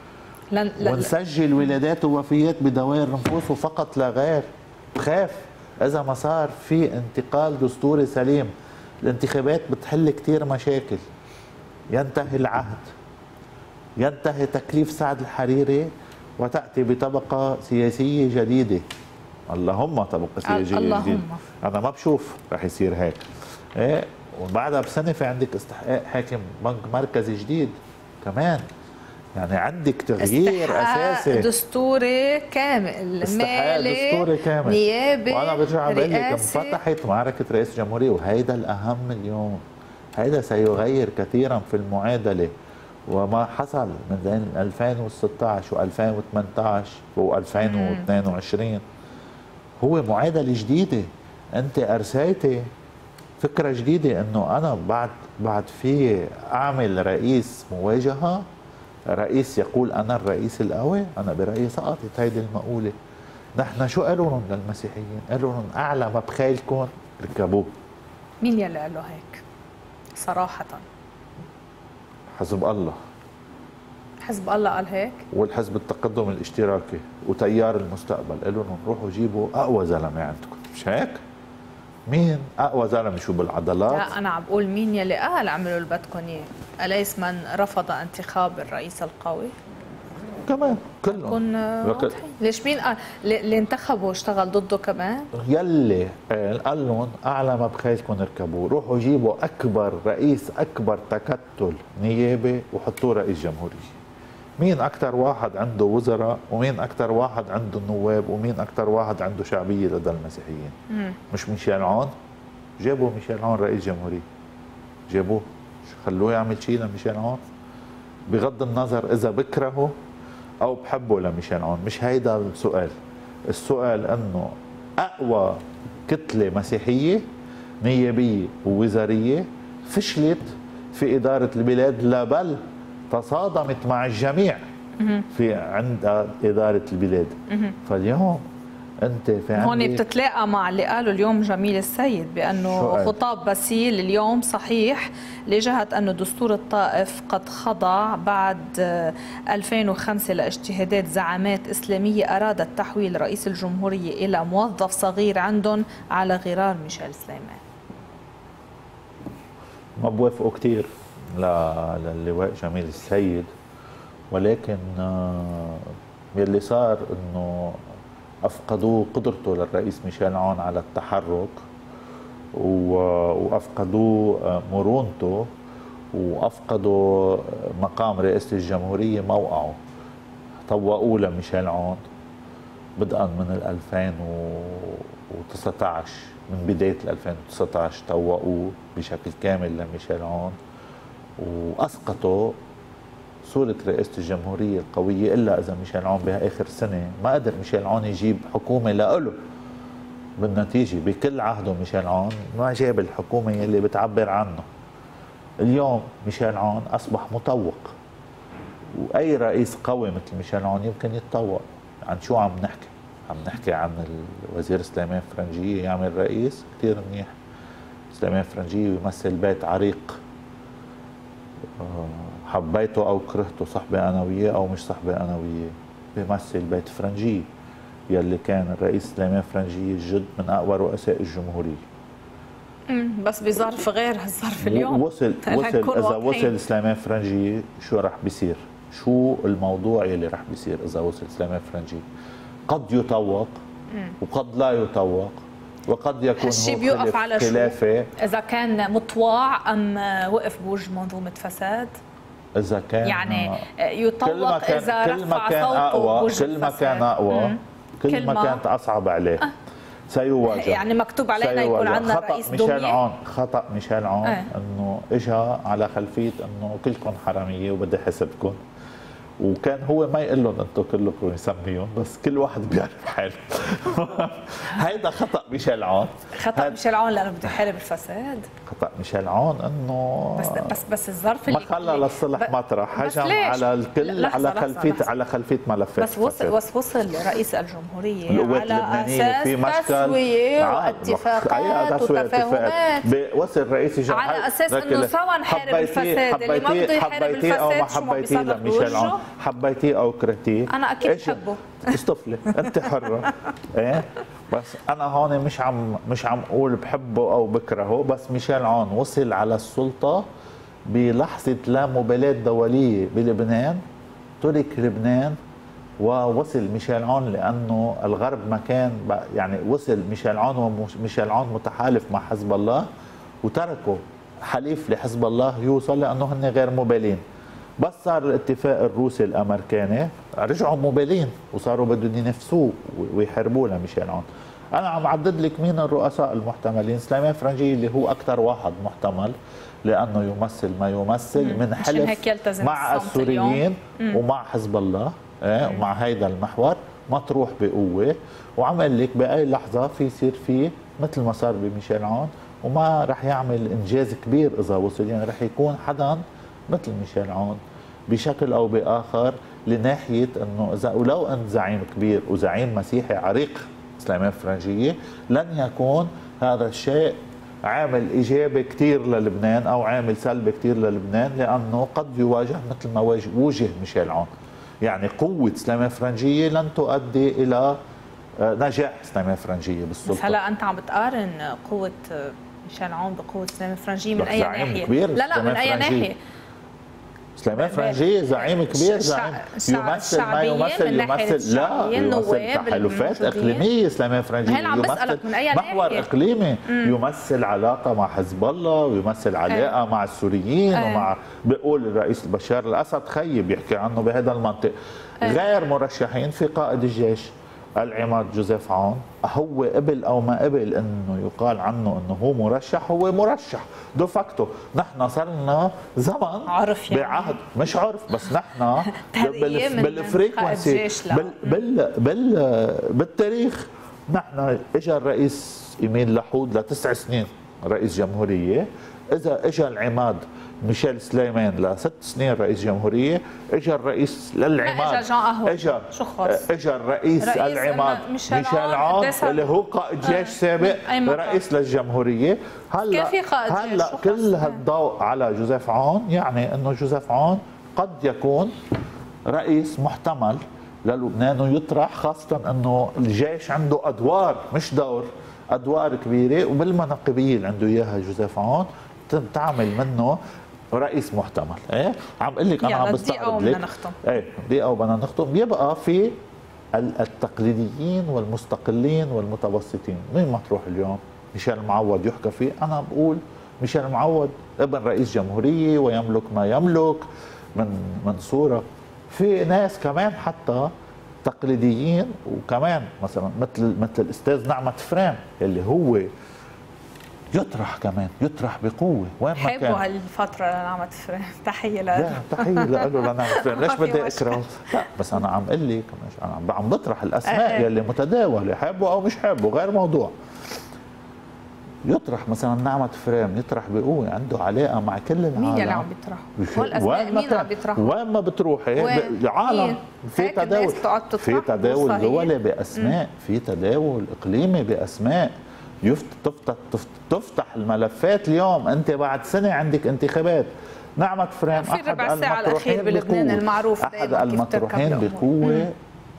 ونسجل ولادات ووفيات بدوائر نفوس وفقط لا غير. بخاف إذا ما صار في انتقال دستوري سليم. الانتخابات بتحل كتير مشاكل، ينتهي العهد، ينتهي تكليف سعد الحريري، وتأتي بطبقة سياسية جديدة. اللهم طبقة سياسية جديدة. أنا ما بشوف رح يصير هيك. إيه؟ وبعدها بسنة في عندك استحقاق حاكم بنك مركزي جديد كمان. يعني عندك تغيير اساسي دستوري كامل، مالي دستوري كامل، نيابي، وانا برجع بقول لك رئاسي. انفتحت معركه رئيس جمهوريه، وهيدا الاهم اليوم. هيدا سيغير كثيرا في المعادله، وما حصل من بين 2016 و2018 و2022 هو معادله جديده. انت ارسيتي فكره جديده انه انا بعد في اعمل رئيس مواجهه، رئيس يقول انا الرئيس القوي. انا برايي سقطت هيدي المقوله. نحن شو قالوا لهم للمسيحيين؟ قالوا لهم اعلى ما بخيلكم اركبوه. مين يلي قال له هيك صراحه؟ حزب الله. حزب الله قال هيك؟ والحزب التقدم الاشتراكي وتيار المستقبل قالوا لهم روحوا جيبوا اقوى زلمه عندكم، مش هيك؟ مين اقوى زلمه شو بالعضلات؟ لا انا عم بقول مين يلي قال اعملوا اللي بدكم اياه؟ اليس من رفض انتخاب الرئيس القوي؟ كمان كلهم. ليش مين قال اللي انتخبه اشتغل ضده كمان؟ يلي قال لهم اعلى ما بخيلكم اركبوه، روحوا جيبوا اكبر رئيس، اكبر تكتل نيابي وحطوه رئيس جمهوريه. مين اكثر واحد عنده وزراء، ومين اكثر واحد عنده نواب، ومين اكثر واحد عنده شعبيه لدى المسيحيين؟ مش ميشيل عون؟ جابوا ميشيل عون رئيس جمهوريه، جابوه، خلوه يعمل شيء لميشيل عون؟ بغض النظر اذا بكرهه او بحبه لميشيل عون، مش هيدا السؤال. السؤال انه اقوى كتله مسيحيه نيابيه ووزاريه فشلت في اداره البلاد، لا بل تصادمت مع الجميع في عند اداره البلاد. فاليوم انت في هون بتتلاقى مع اللي قاله اليوم جميل السيد بانه خطاب باسيل اليوم صحيح لجهه انه دستور الطائف قد خضع بعد 2005 لاجتهادات زعامات اسلاميه ارادت تحويل رئيس الجمهوريه الى موظف صغير عندهم على غرار ميشيل سليمان. ما بوافقوا كثير للواء جميل السيد، ولكن يلي صار انه افقدوا قدرته للرئيس ميشيل عون على التحرك، وافقدوا مرونته، وافقدوا مقام رئاسه الجمهوريه موقعه. طوقوه لميشيل عون بدءا من 2019، من بدايه 2019 طوقوه بشكل كامل لميشيل عون، واسقطوا صورة رئاسة الجمهورية القوية. إلا إذا ميشيل عون بآخر سنة ما قدر ميشيل عون يجيب حكومة لإله. بالنتيجة بكل عهده ميشيل عون ما جاب الحكومة اللي بتعبر عنه. اليوم ميشيل عون أصبح مطوق، وأي رئيس قوي مثل ميشيل عون يمكن يتطوق. عن شو عم نحكي؟ عم نحكي عن الوزير سليمان فرنجية يعمل رئيس كثير منيح. سليمان فرنجية يمثل بيت عريق، حبيته او كرهته، صحبه انا وياه او مش صحبه انا وياه، بيمثل بيت فرنجيه يلي كان الرئيس سليمان فرنجيه جد من اقوى رؤساء الجمهوريه. بس بظرف غير هالظرف اليوم اذا وصل سليمان فرنجيه شو رح بيصير؟ شو الموضوع يلي رح بيصير اذا وصل سليمان فرنجيه؟ قد يطوق وقد لا يطوق، وقد يكون هالشي بيوقف على شو؟ اذا كان مطواع ام وقف بوجه منظومه فساد؟ إذا كان يعني يطوق إذا رفع صوته بوجه كل ما كان أقوى كل ما كانت أصعب عليه سيواجه. يعني مكتوب علينا يكون عندنا رئيس دمية. خطأ ميشيل عون أنه إجا على خلفية أنه كلكم حرامية وبدي حسبكم، وكان هو ما يقول لهم انتم كلكم يسميهم، بس كل واحد بيعرف حاله. هيدا خطأ ميشيل عون. خطأ ميشيل عون لأنه بده يحارب الفساد. خطأ ميشيل عون انه بس الظرف اللي ما خلى للصلح مطرح، هجم على الكل على خلفية ملفات بس وصل رئيس الجمهورية على اساس تسوية واتفاقات وتفاهمات. وصل رئيس الجمهورية على اساس انه سوا نحارب الفساد، اللي ما بده يحارب الفساد شو ما بيصير بوجهه. حبيتيه او كرهتيه انا اكيد بحبه. اصطفلي انت حره. ايه بس انا هون مش عم اقول بحبه او بكرهه، بس ميشيل عون وصل على السلطه بلحظه لا مبالاه دوليه بلبنان، ترك لبنان ووصل ميشيل عون لانه الغرب ما كان يعني وصل ميشيل عون وميشيل عون متحالف مع حزب الله، وتركوا حليف لحزب الله يوصل لانه هن غير مبالين. بس صار الاتفاق الروسي الامريكاني رجعوا مبالين وصاروا بدهم ينافسوه ويحاربوه لميشيل عون. انا عم عدد لك مين الرؤساء المحتملين. سليمان فرنجي اللي هو اكثر واحد محتمل لانه يمثل ما يمثل من حلف مع السوريين ومع حزب الله ومع هيدا المحور مطروح بقوه، وعمل لك باي لحظه في يصير فيه مثل ما صار بميشيل عون، وما رح يعمل انجاز كبير اذا وصل، يعني رح يكون حدا مثل ميشيل عون بشكل او باخر، لناحيه انه اذا ولو انت زعيم كبير وزعيم مسيحي عريق سليمان فرنجيه، لن يكون هذا الشيء عامل ايجابي كثير للبنان او عامل سلبي كثير للبنان، لانه قد يواجه مثل ما وجه ميشيل عون. يعني قوه سليمان فرنجيه لن تؤدي الى نجاح سليمان فرنجيه بالسلطه. بس هلا انت عم بتقارن قوه ميشيل عون بقوه سليمان فرنجيه من اي ناحيه؟ لا من اي ناحيه؟ سليمان فرنجي زعيم كبير، زعيم يمثل ما يمثل لا يمثل تحالفات اقليميه. سليمان فرنجي يمثل محور اقليمي، يمثل علاقه مع حزب الله ويمثل علاقه مع السوريين ومع بيقول الرئيس بشار الاسد خيي بيحكي عنه بهذا المنطق. غير مرشحين في قائد الجيش العماد جوزيف عون، هو قبل او ما قبل انه يقال عنه انه هو مرشح، هو مرشح دو فاكتو. نحن صرنا زمن عرف يعني بعهد مش عرف، بس نحن بالفريكونسي بالتاريخ نحن اجى الرئيس ايميل لحود ل9 سنين رئيس جمهوريه، اذا اجى العماد ميشيل سليمان ل6 سنين رئيس جمهوريه، اجى الرئيس للعماد اجى الرئيس العماد ميشيل عون اللي هو قائد جيش سابق رئيس للجمهوريه. هلا كل هالضوء على جوزيف عون، يعني انه جوزيف عون قد يكون رئيس محتمل للبنان ويطرح، خاصه انه الجيش عنده ادوار مش دور، ادوار كبيره، وبالمناقبيه اللي عنده اياها جوزيف عون تعمل منه رئيس محتمل. عم اقول لك انا عم بستعرض لك دقيقه وبدنا نختم. بيبقى في التقليديين والمستقلين والمتوسطين. مين مطروح اليوم؟ ميشيل معوض يحكى فيه. انا بقول ميشيل معوض ابن رئيس جمهوريه ويملك ما يملك من صوره. في ناس كمان حتى تقليديين وكمان مثلا مثل الاستاذ نعمت فريم اللي هو يطرح كمان يطرح بقوه وين ما كان. حبوا هالفتره لنعمت فريم. تحيه له. لا تحيه له لنعمت فريم. ليش بدي اكرهه؟ لا بس انا عم اقول لك انا عم بطرح الاسماء يلي متداوله، حابه او مش حابه غير موضوع. يطرح مثلا نعمت فريم يطرح بقوه، عنده علاقه مع كل العالم. مين اللي عم بيطرحوا؟ والاسماء مين عم بيطرحوا؟ وين ما بتروحي العالم في تداول، في تداول دولي باسماء، في تداول اقليمي باسماء. تفتح الملفات اليوم. انت بعد سنه عندك انتخابات. نعمت فريم احد المطروحين بلبنان المعروف احد المطروحين بقوه،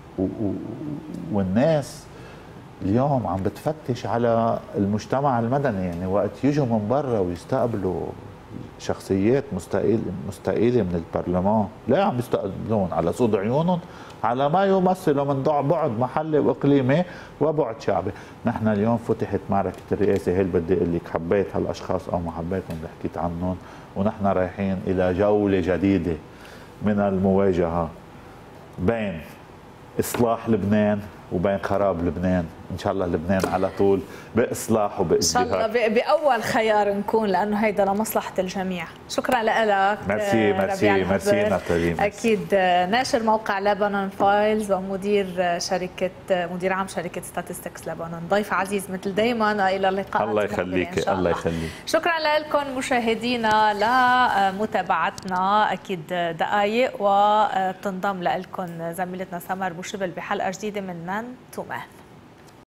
والناس اليوم عم بتفتش على المجتمع المدني. يعني وقت يجوا من برا ويستقبلوا شخصيات مستقيله من البرلمان، لا عم يستقبلون على صوت عيونهم على ما يمثلوا من بعد محلي واقليمي وبعد شعبي. نحن اليوم فتحت معركه الرئاسه، هي اللي بدي اقول لك حبيت هالاشخاص او ما حبيتهم اللي حكيت عنهم، ونحن رايحين الى جوله جديده من المواجهه بين اصلاح لبنان وبين خراب لبنان. ان شاء الله لبنان على طول باصلاح وبازدهار. ان شاء الله باول خيار نكون، لانه هيدا لمصلحه الجميع. شكرا لك. ميرسي ناتالي. اكيد ناشر موقع لبنان فايلز ومدير عام شركه ستاتستكس لبنان، ضيف عزيز مثل دائما. الى اللقاء. الله يخليك. الله يخليك. شكرا لكم مشاهدينا لمتابعتنا. اكيد دقائق وتنضم لكم زميلتنا سمر بوشبل بحلقه جديده من تو مان.